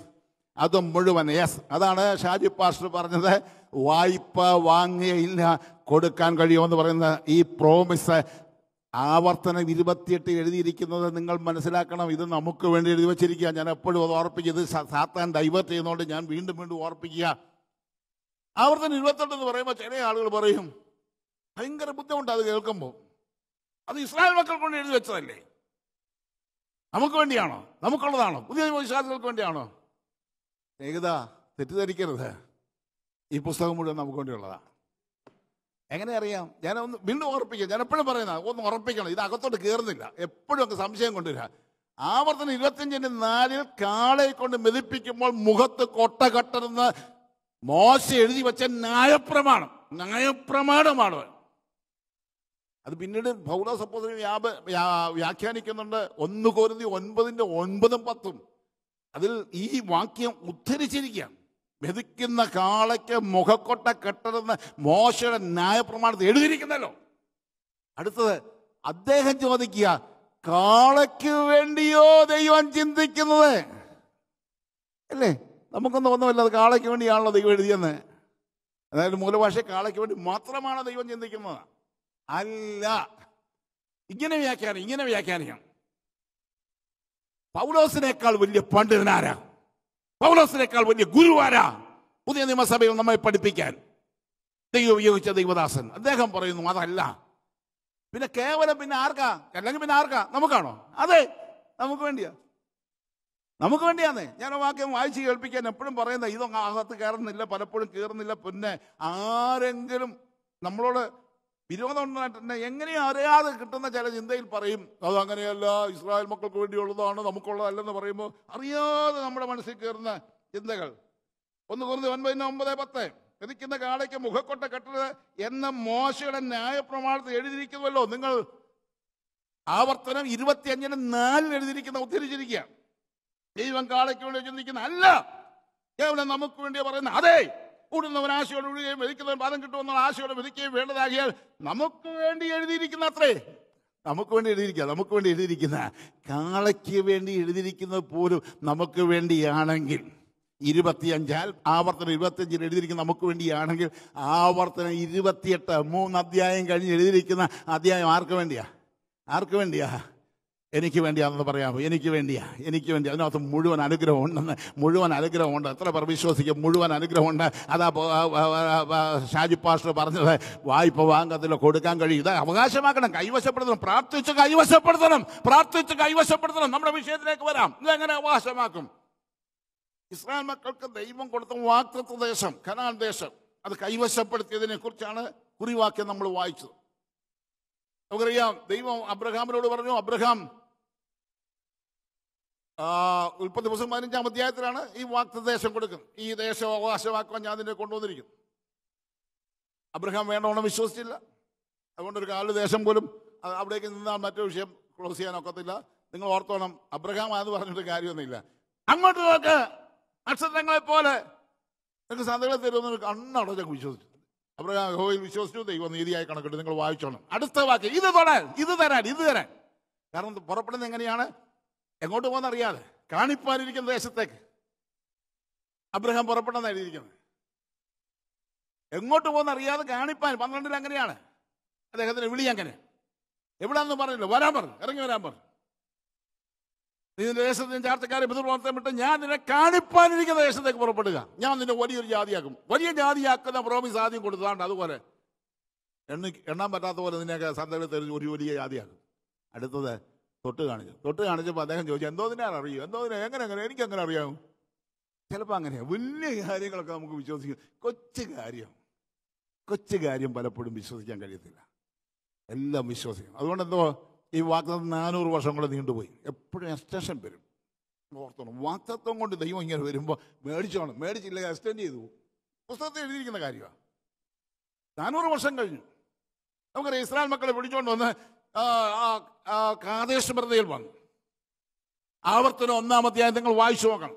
അതാണ് ഷാജി പാസ്റ്റർ പറഞ്ഞത്, വായ്പ വാങ്ങിയില്ല കൊടുക്കാൻ കഴിയുമെന്ന് പറയുന്ന ഈ പ്രോമിസ്. ആവർത്തനം 28 എഴുതിയിരിക്കുന്നത് നിങ്ങൾ മനസ്സിലാക്കണം. ഇത് നമുക്ക് വേണ്ടി എഴുതി വച്ചിരിക്കുക. ഞാൻ എപ്പോഴും അത് ഓർപ്പിക്കുക. ഇത് സാത്താൻ ഡൈവേർട്ട് ചെയ്യുന്നതുകൊണ്ട് ഞാൻ വീണ്ടും ഓർപ്പിക്കുക. ആവർത്തനം 28 എന്ന് പറയുമ്പോൾ ചില ആളുകൾ പറയും ഭയങ്കര ബുദ്ധിമുട്ട് അത് കേൾക്കുമ്പോൾ. അത് ഇസ്രായേൽ മക്കൾക്ക് വേണ്ടി എഴുതി വെച്ചതല്ലേ? നമുക്ക് വേണ്ടിയാണോ? നമുക്കുള്ളതാണോ? പുതിയ വിശ്വാസികൾക്ക് വേണ്ടിയാണോ? സ്നേഹിത, തെറ്റിദ്ധരിക്കരുത്. ഈ പുസ്തകം മുഴുവൻ നമുക്ക് വേണ്ടിയുള്ളതാണ്. എങ്ങനെ അറിയാം? ഞാനൊന്ന് വീണ്ടും ഓർപ്പിക്കുക. ഞാൻ എപ്പോഴും പറയുന്നത് ഒന്ന് ഉറപ്പിക്കണം. ഇത് അകത്തോട്ട് കയറുന്നില്ല. എപ്പോഴും ഒക്കെ സംശയം കൊണ്ടുവരിക. ആവർത്തനം 25:4 കാളയെ കൊണ്ട് മെതിപ്പിക്കുമ്പോൾ മുഖത്ത് കൊട്ട കട്ടരുന്ന മോശ എഴുതി വെച്ച ന്യായപ്രമാണമാണ്. അത് പിന്നീട് പൗലോസ് അപ്പോസ്തലൻ വ്യാഖ്യാനിക്കുന്നുണ്ട്. 1 കൊരിന്ത്യർ 9:9-10 അതിൽ ഈ വാക്യം ഉദ്ധരിച്ചിരിക്കുകയാണ്. മെതിക്കുന്ന കാളയ്ക്ക് മുഖക്കൊട്ട കെട്ടരുന്ന മോശയുടെ ന്യായപ്രമാണത്തിൽ എഴുതിയിരിക്കുന്നല്ലോ. അടുത്തത്, അദ്ദേഹം ചോദിക്കുക, കാളയ്ക്ക് വേണ്ടിയോ ദൈവം ചിന്തിക്കുന്നത്? അല്ലേ? നമുക്കൊന്നും ഒന്നുമില്ല, അത് കാളയ്ക്ക് വേണ്ടിയാണല്ലോ ദൈവം എഴുതിയെന്ന്. അതായത് മൂലഭാഷ കാളയ്ക്ക് വേണ്ടി മാത്രമാണ് ദൈവം ചിന്തിക്കുന്നത്. അല്ല, ഇങ്ങനെ വ്യാഖ്യാനിക്കാം. പൗലോസിനേക്കാൾ വലിയ പണ്ഡിതനാരാ? പൗലോസിനേക്കാൾ വലിയ ഗുരുവാരാ പുതിയ നിയമസഭയിൽ നമ്മെ പഠിപ്പിക്കാൻ ദൈവം ഉപയോഗിച്ച ദൈവദാസൻ? അദ്ദേഹം പറയുന്നു അതല്ല. പിന്നെ കേവലം പിന്നെ ആർക്കാ? അല്ലെങ്കിൽ പിന്നെ ആർക്കാ? നമുക്കാണോ? അതെ, നമുക്ക് വേണ്ടിയാ, നമുക്ക് വേണ്ടിയാന്നേ. ഞാൻ ആ വാക്യം വായിച്ച് കേൾപ്പിക്കാൻ എപ്പോഴും പറയുന്നത് ഇതൊന്നും അകത്ത് കയറുന്നില്ല, പലപ്പോഴും കയറുന്നില്ല. പിന്നെ ആരെങ്കിലും നമ്മളോട് വിരോധം ഉണ്ടായിട്ടുണ്ട് എങ്ങനെയും അറിയാതെ കിട്ടുന്ന ചില ചിന്തയിൽ പറയും അതങ്ങനെയല്ല, ഇസ്രായേൽ മക്കൾക്ക് വേണ്ടിയുള്ളതാണ്, നമുക്കുള്ളതല്ലെന്ന് പറയുമ്പോൾ അറിയാതെ നമ്മുടെ മനസ്സിൽ കയറുന്ന ചിന്തകൾ. 1 Corinthians 9:9-10 എതിക്കുന്ന കാളയ്ക്ക് മുഖക്കൊട്ട കെട്ടരുത് എന്ന് മോശയുടെ ന്യായപ്രമാണത്തിൽ എഴുതിയിരിക്കുമല്ലോ. നിങ്ങൾ ആവർത്തനം 25:4 എഴുതിയിരിക്കുന്ന ഉദ്ധരിച്ചിരിക്കുക. ദൈവം കാളയ്ക്ക് വേണ്ടി ചിന്തിക്കുന്ന അല്ല, കേവലം നമുക്ക് വേണ്ടി പറയുന്ന. അതെ, കൂടുന്നവൻ ആശയോടെ വിടുകയും വിധിക്കുന്നവൻ പാദം കിട്ടുമെന്നുള്ള ആശയോടെ വിധിക്കുകയും വേണ്ടതാകിയാൽ നമുക്ക് വേണ്ടി എഴുതിയിരിക്കുന്ന അത്രേ. നമുക്ക് വേണ്ടി എഴുതിയിരിക്കുന്ന കാളയ്ക്ക് വേണ്ടി എഴുതിയിരിക്കുന്നത് പോലും നമുക്ക് വേണ്ടിയാണെങ്കിൽ, 25 ആവർത്തനം 25 എഴുതിയിരിക്കുന്ന നമുക്ക് വേണ്ടിയാണെങ്കിൽ, ആവർത്തനം 28 3 അധ്യായം കഴിഞ്ഞ് എഴുതിയിരിക്കുന്ന അധ്യായം ആർക്ക് വേണ്ടിയാ? എനിക്ക് വേണ്ടിയാണെന്ന് പറയാമോ? എനിക്ക് വേണ്ടിയാ. അതിനകത്ത് മുഴുവൻ അനുഗ്രഹം ഉണ്ടെന്ന് എത്ര പേർ വിശ്വസിക്കും? മുഴുവൻ അനുഗ്രഹമുണ്ട്. അതാ ഷാജി പാസ്റ്റർ പറഞ്ഞത്, വായ്പ വാങ്ങത്തില്ല, കൊടുക്കാൻ കഴിയും. ഇത് അവകാശമാക്കണം, കൈവശപ്പെടുത്തണം, പ്രാർത്ഥിച്ച് കൈവശപ്പെടുത്തണം. നമ്മുടെ വിഷയത്തിലേക്ക് വരാം. ഇതെങ്ങനെ അവകാശമാക്കും? ഇസ്രായേൽ മക്കൾക്ക് ദൈവം കൊടുത്ത വാഗ്ദത്ത ദേശം, കനാൻ ദേശം, അത് കൈവശപ്പെടുത്തിയതിനെ കുറിച്ചാണ് കുറിവാക്യം നമ്മൾ വായിച്ചത്. നമുക്കറിയാം, ദൈവം അബ്രഹാമിനോട് പറഞ്ഞു. അബ്രഹാം ഉൽപ്പത്തി പുസ്തകം 15-ാം അധ്യായത്തിലാണ് ഈ വാഗ്ദത്ത ദേശം കൊടുക്കുന്നത്. ഈ ദേശം അവകാശമാക്കുവാൻ ഞാൻ നിന്നെ കൊണ്ടുവന്നിരിക്കുന്നു. അബ്രഹാം വേണ്ടവണ്ണം വിശ്വസിച്ചില്ല. അതുകൊണ്ടൊരു കാല് ദേശം പോലും അവിടേക്ക് നിന്നാൽ മറ്റൊരു വിഷയം ക്ലോസ് ചെയ്യാനൊക്കത്തില്ല. നിങ്ങൾ ഓർത്തോണം, അബ്രഹാം ആണെന്ന് പറഞ്ഞിട്ട് കാര്യമൊന്നുമില്ല. അങ്ങോട്ട് നോക്ക്, നക്ഷത്രങ്ങളെ പോലെ നിങ്ങൾക്ക് സന്തകളെ തരുമെന്ന് കണ്ണടച്ചങ്ങ് വിശ്വസിച്ചു. അബ്രഹാം യഹോവയിൽ വിശ്വസിച്ചു, ദൈവം നീതിയായി കണക്കിട്ട്. നിങ്ങൾ വായിച്ചോണം അടുത്ത വാക്യം. ഇത് തരാൻ. കാരണം പുറപ്പെടുന്നത് എങ്ങനെയാണ്? എങ്ങോട്ട് പോകുന്ന അറിയാതെ, കാണിപ്പാനിരിക്കുന്ന ദേശത്തേക്ക് അബ്രഹാം പുറപ്പെട്ടെന്ന് എഴുതിയിരിക്കുന്നത്. എങ്ങോട്ട് പോകുന്ന അറിയാതെ കാണിപ്പാൻ. 12 അങ്ങനെയാണ് അദ്ദേഹത്തിന് വിളി. അങ്ങനെ എവിടാന്ന് പറഞ്ഞില്ല, ഇറങ്ങി വരാൻ പറഞ്ഞു. നിന്റെ ദേശത്തിന് ചാർച്ചക്കാരെ പിതൃപ്രവർത്തനം വിട്ട് ഞാൻ നിന്നെ കാണിപ്പാനിരിക്കുന്ന ദേശത്തേക്ക് പുറപ്പെടുക. ഞാൻ നിന്നെ വലിയൊരു ജാതിയാക്കും. വലിയ ജാതിയാക്കുന്ന പ്രോമിസ് ആദ്യം കൊടുത്തതാണ്ട്. അതുപോലെ എണ്ണാൻ പറ്റാത്ത പോലെ നിന്നെയൊക്കെ സന്തകളെ തെളിഞ്ഞ് ഒരു വലിയ ജാതിയാക്കും. അടുത്തത് തൊട്ട് കാണിച്ചപ്പോൾ അദ്ദേഹം ചോദിച്ചു, എന്തോതിനാണ് അറിയൂ? എങ്ങനെ എനിക്കങ്ങനെ അറിയാവും? ചിലപ്പോൾ അങ്ങനെയാണ് വലിയ കാര്യങ്ങളൊക്കെ നമുക്ക് വിശ്വസിക്കും. കൊച്ചു കാര്യം പലപ്പോഴും വിശ്വസിക്കാൻ കഴിയത്തില്ല. എല്ലാം വിശ്വസിക്കണം. അതുകൊണ്ട് ഈ വാഗ്ദത്തം 400 വർഷം കൂടെ നീണ്ടുപോയി. എപ്പോഴും എക്സ്റ്റൻഷൻ വരും. ഓർത്തോണം, വാഗ്ദത്തം കൊണ്ട് ദൈവം ഇങ്ങനെ വരുമ്പോൾ മേടിച്ചില്ല എക്സ്റ്റെൻഡ് ചെയ്തു. പുസ്തകത്തിൽ എഴുതിയിരിക്കുന്ന കാര്യമാണ്. 400 വർഷം കഴിഞ്ഞു. നമുക്കറിയാം, ഇസ്രായേൽ മക്കളെ പിടിച്ചുകൊണ്ട് വന്ന് കാദേശ് ബർന്നയിൽ വന്നു. ആവർത്തനം 1-ാം അധ്യായം നിങ്ങൾ വായിച്ചു നോക്കണം.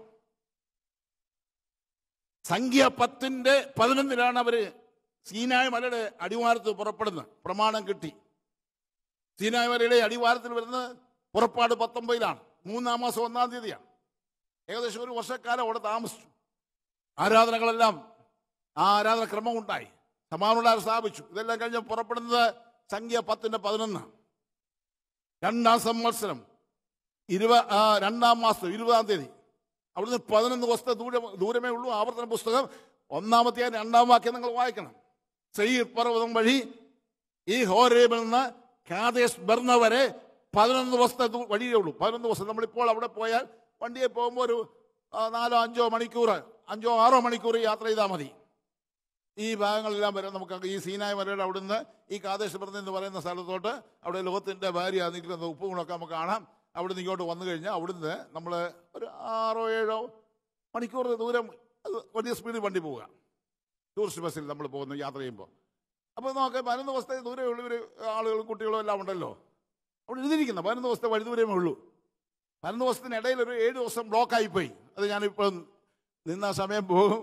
സംഖ്യ 10:11 അവര് സീനായ് മലയുടെ അടിവാരത്ത് പുറപ്പെടുന്ന പ്രമാണം കിട്ടി. സീനായ് മലയുടെ അടിവാരത്തിൽ വരുന്നത് പുറപ്പാട് 19-ലാണ്. 3-ാം മാസം 1-ാം തീയതിയാണ്. ഏകദേശം 1 വർഷക്കാലം അവിടെ താമസിച്ചു. ആരാധനകളെല്ലാം ആരാധന ക്രമം ഉണ്ടായി. സമാനുള്ളവർ സ്ഥാപിച്ചു. ഇതെല്ലാം കഴിഞ്ഞ് പുറപ്പെടുന്നത് സംഖ്യ 10:11. 2-ാം സംവത്സരം 2-ാം മാസം 20-ാം തീയതി. അവിടുന്ന് 11 ദിവസത്തെ ദൂരമേ ഉള്ളൂ. ആവർത്തന പുസ്തകം 1-ാം അധ്യായം 2-ാം വാക്യം നിങ്ങൾ വായിക്കണം. സെയീർ പർവ്വതം വഴി ഈ ഹോരേബിൽ നിന്ന് കാദേശ് ബർന്ന വരെ 11 ദിവസത്തെ വഴിയേ ഉള്ളൂ. 11 ദിവസം. നമ്മളിപ്പോൾ അവിടെ പോയാൽ വണ്ടിയെ പോകുമ്പോൾ ഒരു 4-5 മണിക്കൂർ 5-6 മണിക്കൂർ യാത്ര ചെയ്താൽ മതി. ഈ ഭാഗങ്ങളെല്ലാം വരെ നമുക്ക് ഈ സീനായ് മലയുടെ അവിടുന്ന് ഈ കാദേശ് ബർന്ന എന്ന് പറയുന്ന സ്ഥലത്തോട്ട്, അവിടെ ലോകത്തിൻ്റെ ഭാര്യ നിൽക്കുന്ന ഉപ്പുകളൊക്കെ നമുക്ക് കാണാം. അവിടുന്ന് ഇങ്ങോട്ട് വന്നു കഴിഞ്ഞാൽ അവിടുന്ന് നമ്മൾ ഒരു 6-7 മണിക്കൂർ ദൂരം വലിയ സ്പീഡിൽ വണ്ടി പോവുക. ടൂറിസ്റ്റ് ബസ്സിൽ നമ്മൾ പോകുന്നു യാത്ര ചെയ്യുമ്പോൾ. അപ്പോൾ നോക്കാം, 11 ദിവസത്തെ ദൂരമേ ഉള്ളൂ. ഇവർ ആളുകളും കുട്ടികളും എല്ലാം ഉണ്ടല്ലോ. അവിടെ എഴുതിയിരിക്കുന്ന 11 ദിവസത്തെ വഴി ദൂരമേ ഉള്ളൂ. 11 ദിവസത്തിനിടയിൽ ഒരു 7 ദിവസം ബ്ലോക്കായിപ്പോയി. അത് ഞാനിപ്പോൾ നിന്ന സമയം പോകും.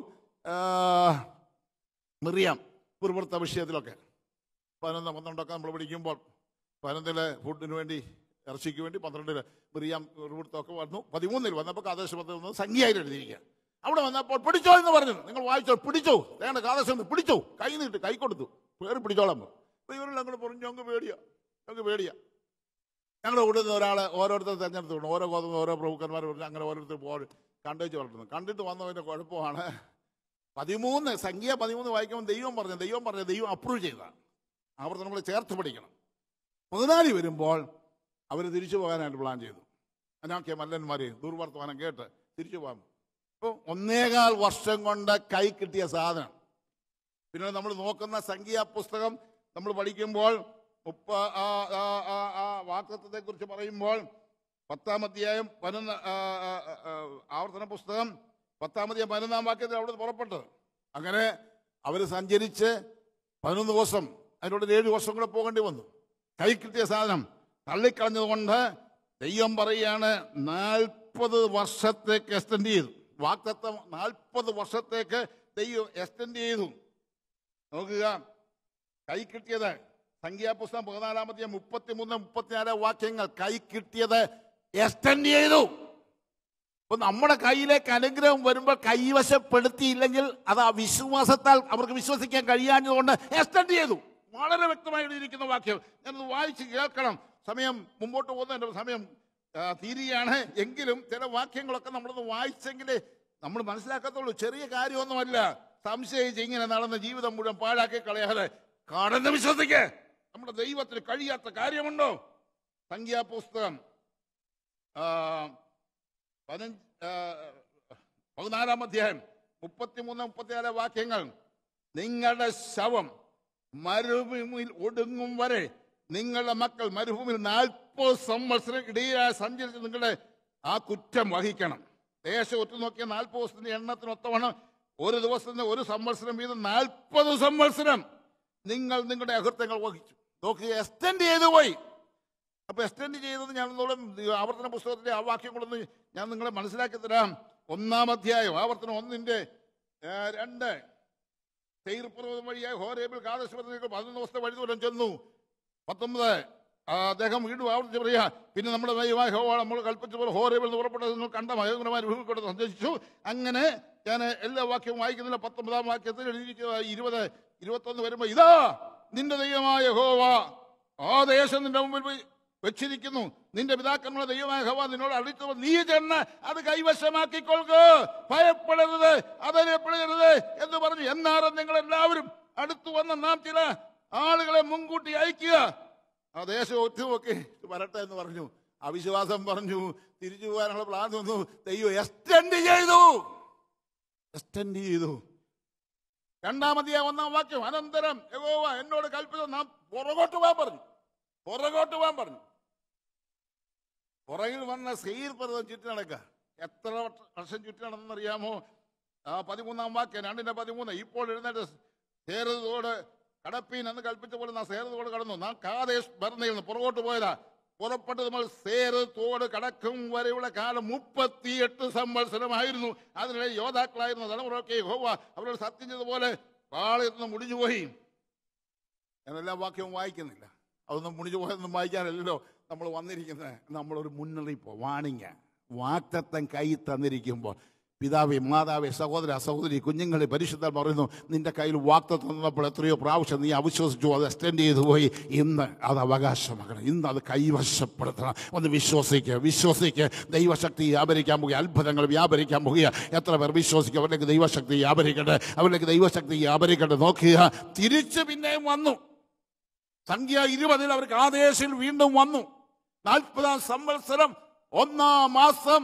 മിറിയാം പുറപ്പെടുത്ത വിഷയത്തിലൊക്കെ 11-12 നമ്മൾ പഠിക്കുമ്പോൾ 11 ഫുഡിന് വേണ്ടി, ഇറച്ചിക്ക് വേണ്ടി, 12 മിറിയാം പുറപ്പെടുത്തൊക്കെ വന്നു. 13 വന്നപ്പോൾ കാദേശ് വന്നത് സംഖ്യയായിട്ട് എഴുതിയിരിക്കുക. അവിടെ വന്നപ്പോൾ പിടിച്ചോ എന്ന് പറഞ്ഞു. നിങ്ങൾ വായിച്ചോ, പിടിച്ചോ, വേണ്ട കാദേശം പിടിച്ചോ, കൈ നീട്ട്, കൈ കൊടുത്തു, പേര് പിടിച്ചോളാം. അപ്പോൾ ഇവരെല്ലാം കൂടെ പറഞ്ഞു, ഞങ്ങൾക്ക് പേടിയാ. ഞങ്ങളുടെ കൂടെ നിന്ന് ഒരാൾ ഓരോരുത്തർ തിരഞ്ഞെടുത്ത് വിടണം. ഓരോ ഗോതമ്പ് ഓരോ പ്രഭുക്കന്മാർ അങ്ങനെ ഓരോരുത്തർ കണ്ടുവച്ച് വളർത്തുന്നു. കണ്ടിട്ട് വന്നതിൻ്റെ കുഴപ്പമാണ് 13 സംഖ്യ 13 വായിക്കുമ്പോൾ ദൈവം അപ്രൂവ് ചെയ്തതാണ്. അവർ നമ്മൾ ചേർത്ത് പഠിക്കണം. 14 വരുമ്പോൾ അവർ തിരിച്ചു പോകാനായിട്ട് പ്ലാൻ ചെയ്തു. അനാഖ്യ മല്ലന്മാർ ദുർവർത്തമാനം കേട്ട് തിരിച്ചു പോകാൻ. ഇപ്പോൾ 1.25 വർഷം കൊണ്ട് കൈ കിട്ടിയ സാധനം. പിന്നെ നമ്മൾ നോക്കുന്ന സംഖ്യാപുസ്തകം നമ്മൾ പഠിക്കുമ്പോൾ വാക്തത്വത്തെക്കുറിച്ച് പറയുമ്പോൾ 10-ാം അധ്യായം ആവർത്തന പുസ്തകം 10-ാം അധ്യായം 11-ാം വാക്യത്തിൽ അവിടെ പുറപ്പെട്ടത്. അങ്ങനെ അവർ സഞ്ചരിച്ച് 11 ദിവസം, അതിനോട് 7 വർഷം കൂടെ പോകേണ്ടി വന്നു. കൈ കിട്ടിയ സാധനം തള്ളിക്കളഞ്ഞതുകൊണ്ട് ദൈവം പറയുകയാണ് 40 വർഷത്തേക്ക് എക്സ്റ്റെൻഡ് ചെയ്തു. വാക്തത്വം 40 വർഷത്തേക്ക് ദൈവം എക്സ്റ്റെൻഡ് ചെയ്തു. നോക്കുക, കൈ കിട്ടിയത് സംഖ്യാപുസ്തകം 14-ാം അധ്യായം 33-34 വാക്യങ്ങൾ കൈ കിട്ടിയത് എക്സ്റ്റെൻഡ് ചെയ്തു. അപ്പൊ നമ്മുടെ കയ്യിലേക്ക് അനുഗ്രഹം വരുമ്പോൾ കൈവശപ്പെടുത്തിയില്ലെങ്കിൽ അത് ആ വിശ്വാസത്താൽ അവർക്ക് വിശ്വസിക്കാൻ കഴിയാഞ്ഞതുകൊണ്ട് എക്സ്റ്റെൻഡ് ചെയ്തു. വളരെ വ്യക്തമായി എഴുതിയിരിക്കുന്ന വാക്യം. ഞാനത് വായിച്ച് കേൾക്കണം. സമയം മുമ്പോട്ട് പോകുന്നതിൻ്റെ സമയം തീരുകയാണ്. എങ്കിലും ചില വാക്യങ്ങളൊക്കെ നമ്മളൊന്ന് വായിച്ചെങ്കിലേ നമ്മൾ മനസ്സിലാക്കത്തുള്ളൂ. ചെറിയ കാര്യമൊന്നുമല്ല. സംശയിച്ച് ഇങ്ങനെ നടന്ന ജീവിതം മുഴുവൻ പാഴാക്കി കളയാതെ കടന്ന് വിശ്വസിക്കേ. നമ്മുടെ ദൈവത്തിന് കഴിയാത്ത കാര്യമുണ്ടോ? സംഖ്യാപുസ്തകം 14-ാം അധ്യായം 33-34 വാക്യങ്ങൾ. നിങ്ങളുടെ ശവം മരുഭൂമിയിൽ ഒടുങ്ങും വരെ നിങ്ങളുടെ മക്കൾ മരുഭൂമിയിൽ 40 സംവത്സരം ഇടയിലായി സഞ്ചരിച്ച് നിങ്ങളുടെ ആ കുറ്റം വഹിക്കണം. ദേശം ഒറ്റുനോക്കിയ 40 ദിവസത്തിന്റെ എണ്ണത്തിനൊത്തവണ്ണം ഒരു ദിവസത്തിന് 1 സംവത്സരം വീതം 40 സംവത്സരം നിങ്ങൾ നിങ്ങളുടെ അകൃത്യങ്ങൾ വഹിച്ചു. നോക്കി, എക്സ്റ്റെൻഡ് ചെയ്തു പോയി. അപ്പൊ എക്സ്റ്റെൻഡ് ചെയ്തത് ഞാൻ ആവർത്തന പുസ്തകത്തിലെ ആ വാക്യങ്ങളൊന്ന് ഞാൻ നിങ്ങളെ മനസ്സിലാക്കി തരാം. 1-ാം അധ്യായം ആവർത്തനം 1-2 സെയീർപർവ്വതം വഴിയായി ഹോരേബിൽ കാദേശപുരത്തേക്ക് 11 ദിവസത്തെ വഴി ദൂരം ചെന്നു. 19 അദ്ദേഹം വീണ്ടും ആവർത്തിച്ച് പറയാ, പിന്നെ നമ്മുടെ ദൈവമായ യഹോവ നമ്മൾ കൽപ്പിച്ച പോലെ ഹോരേബിൽ നിന്ന് പുറപ്പെട്ടത് കണ്ട ഭയങ്കരമായ ഭൂമിക്കൂടെ സഞ്ചരിച്ചു. അങ്ങനെ ഞാൻ എല്ലാ വാക്യവും വായിക്കുന്നില്ല. 19-ാം വാക്യത്തിൽ എഴുതിയിരിക്കുക 20-21 വരുമ്പോ, ഇതാ നിന്റെ ദൈവമായ യഹോവ ആ ദേശം നിന്റെ മുമ്പിൽ വെച്ചിരിക്കുന്നു. നിന്റെ പിതാക്കന്മാരുടെ ദൈവമായ യഹോവ നിന്നോട് അരുളിച്ചത് നീ ചെന്ന് അത് കൈവശമാക്കിക്കൊള്ളുക, ഭയപ്പെടരുത്, അതരപ്പെടരുത് എന്ന് പറഞ്ഞു. എന്നാലും നിങ്ങൾ എല്ലാവരും അടുത്തു വന്ന നാം ചില ആളുകളെ മുൻകൂട്ടി അയക്കുക, ആ ദേശം ഒറ്റുനോക്കി വരട്ടെ എന്ന് പറഞ്ഞു. അവിശ്വാസം പറഞ്ഞു, തിരിച്ചു പോകാനുള്ള പ്ലാൻ വന്നു. ദൈവം എക്സ്റ്റെൻഡ് ചെയ്തു. 2-ാം അധ്യായം 1-ാം വാക്യം. അനന്തരം യഹോവ എന്നോട് കൽപ്പിച്ചത് നാം പുറകോട്ട് പോകാൻ പറഞ്ഞു. പുറകിൽ വന്ന സെയീർ പർവ്വതം ചുറ്റി നടക്കുക. എത്ര വർഷം ചുറ്റി നടന്നറിയാമോ? 13-ാം വാക്യം 2-13. ഇപ്പോൾ എഴുന്നേറ്റ് സേരതോട് കടപ്പീൻ എന്ന് കൽപ്പിച്ച പോലെ നാം സേരതോട് കടന്നു. നാം കാദേശ് ബർന്നയിൽ നിന്ന് പുറകോട്ട് പോയതാ. പുറപ്പെട്ടത് നമ്മൾ സേരത്തോട് കടക്കും വരെയുള്ള കാലം 38 സംവത്സരമായിരുന്നു. അതിനിടെ യോദ്ധാക്കളായിരുന്ന തലമുറയൊക്കെ യഹോവ അവരോട് സത്യം ചെയ്തതുപോലെ പാളയത്ത് നിന്ന് മുടിഞ്ഞുപോയി. ഞാനെല്ലാ വാക്യവും വായിക്കുന്നില്ല. അതൊന്നും മുടിഞ്ഞു പോയതൊന്നും വായിക്കാനല്ലോ നമ്മൾ വന്നിരിക്കുന്നത്. നമ്മളൊരു മുന്നറിയിപ്പ്, വാണിങ്. വാക്തത്വം കൈ തന്നിരിക്കുമ്പോൾ പിതാവേ, മാതാവേ, സഹോദര, സഹോദരി, കുഞ്ഞുങ്ങളെ പരിശുദ്ധ പറയുന്നു, നിന്റെ കയ്യിൽ വാക്തത്വം തന്നപ്പോൾ എത്രയോ പ്രാവശ്യം നീ അവിശ്വസിച്ചു, അത് എക്സ്റ്റെൻഡ് ചെയ്തു പോയി. ഇന്ന് അത് അവകാശമാക്കണം, ഇന്ന് അത് കൈവശപ്പെടുത്തണം. ഒന്ന് വിശ്വസിക്കുക. ദൈവശക്തി വ്യാപരിക്കാൻ പോകുക, അത്ഭുതങ്ങൾ വ്യാപരിക്കാൻ പോകുക. എത്ര പേർ വിശ്വസിക്കുക? അവരിലേക്ക് ദൈവശക്തി വ്യാപരിക്കട്ടെ. നോക്കുക, തിരിച്ച് പിന്നെയും വന്നു. സംഖ്യ 20 അവർക്ക് ആദേശിൽ വീണ്ടും വന്നു. 40-ാം സംവത്സരം 1-ാം മാസം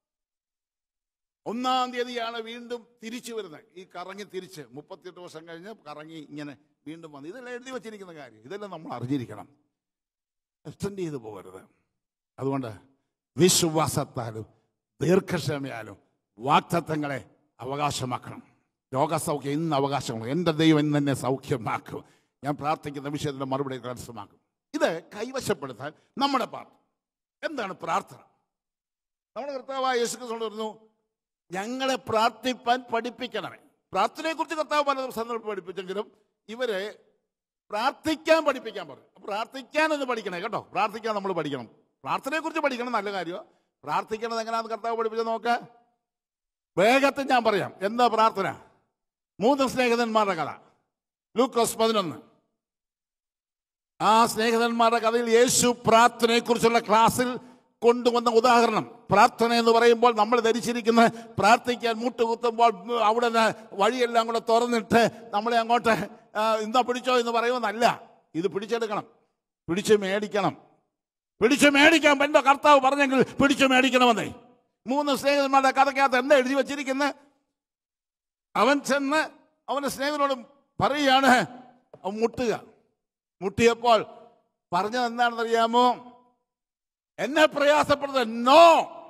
1-ാം തീയതിയാണ് വീണ്ടും തിരിച്ചു വരുന്നത്. ഈ കറങ്ങി തിരിച്ച് 38 വർഷം കഴിഞ്ഞ് കറങ്ങി ഇങ്ങനെ വീണ്ടും വന്നു. ഇതെല്ലാം എഴുതി വച്ചിരിക്കുന്ന കാര്യം, ഇതെല്ലാം നമ്മൾ അറിഞ്ഞിരിക്കണം. എക്സ്റ്റെൻഡ് ചെയ്തു പോകരുത്. അതുകൊണ്ട് വിശ്വാസത്താലും ദീർഘക്ഷമയാലും വാക്തത്വങ്ങളെ അവകാശമാക്കണം. രോഗസൗഖ്യം ഇന്ന് അവകാശമാണ്. എൻ്റെ ദൈവം ഇന്ന് എന്നെ സൗഖ്യമാക്കും. ഞാൻ പ്രാർത്ഥിക്കുന്ന വിഷയത്തിൻ്റെ മറുപടി കരസ്ഥമാക്കും. ഇത് കൈവശപ്പെടുത്താൻ നമ്മുടെ പാർട്ട് എന്താണ്? പ്രാർത്ഥന. നമ്മുടെ കർത്താവായ യേശുക്രിസ്തു പറഞ്ഞു, ഞങ്ങളെ പ്രാർത്ഥിപ്പാൻ പഠിപ്പിക്കണമേ. പ്രാർത്ഥനയെക്കുറിച്ച് കർത്താവ് പല സന്ദർഭം പഠിപ്പിച്ചെങ്കിലും ഇവരെ പ്രാർത്ഥിക്കാൻ പഠിപ്പിക്കാൻ പറഞ്ഞു. പ്രാർത്ഥിക്കാനൊന്ന് പഠിക്കണേ കേട്ടോ. പ്രാർത്ഥിക്കാൻ നമ്മൾ പഠിക്കണം. പ്രാർത്ഥനയെക്കുറിച്ച് പഠിക്കണം, നല്ല കാര്യമാണ്. പ്രാർത്ഥിക്കണത് എങ്ങനെയാണെന്ന് കർത്താവ് പഠിപ്പിച്ചത് നോക്ക. വേഗത്തിൽ ഞാൻ പറയാം. എന്താ പ്രാർത്ഥന? 3 സ്നേഹിതന്മാരുടെ കഥ. ലൂക്കോസ് 11. ആ സ്നേഹിതന്മാരുടെ കഥയിൽ യേശു പ്രാർത്ഥനയെക്കുറിച്ചുള്ള ക്ലാസ്സിൽ കൊണ്ടുവന്ന ഉദാഹരണം. പ്രാർത്ഥന എന്ന് പറയുമ്പോൾ നമ്മൾ ധരിച്ചിരിക്കുന്ന പ്രാർത്ഥിക്കാൻ മുട്ടുകുത്തുമ്പോൾ അവിടെ നിന്ന് വഴിയെല്ലാം കൂടെ തുറന്നിട്ട് നമ്മളെ അങ്ങോട്ട് ഇന്നാ പിടിച്ചോ എന്ന് പറയുമെന്നല്ല. ഇത് പിടിച്ചെടുക്കണം, പിടിച്ചു മേടിക്കണം. പിടിച്ചു മേടിക്കാൻ എൻ്റെ കർത്താവ് പറഞ്ഞെങ്കിൽ പിടിച്ചു മേടിക്കണമെന്നേ. 3 സ്നേഹിതന്മാരുടെ കഥയ്ക്കകത്ത് എന്താ എഴുതി വച്ചിരിക്കുന്നത്? അവൻ ചെന്ന് അവൻ്റെ സ്നേഹിതനോട് പറയുകയാണ്, അവൻ മുട്ടുക. മുട്ടിയപ്പോൾ പറഞ്ഞത് എന്താണെന്നറിയാമോ? എന്നെ പ്രയാസപ്പെടുന്നത് നോ.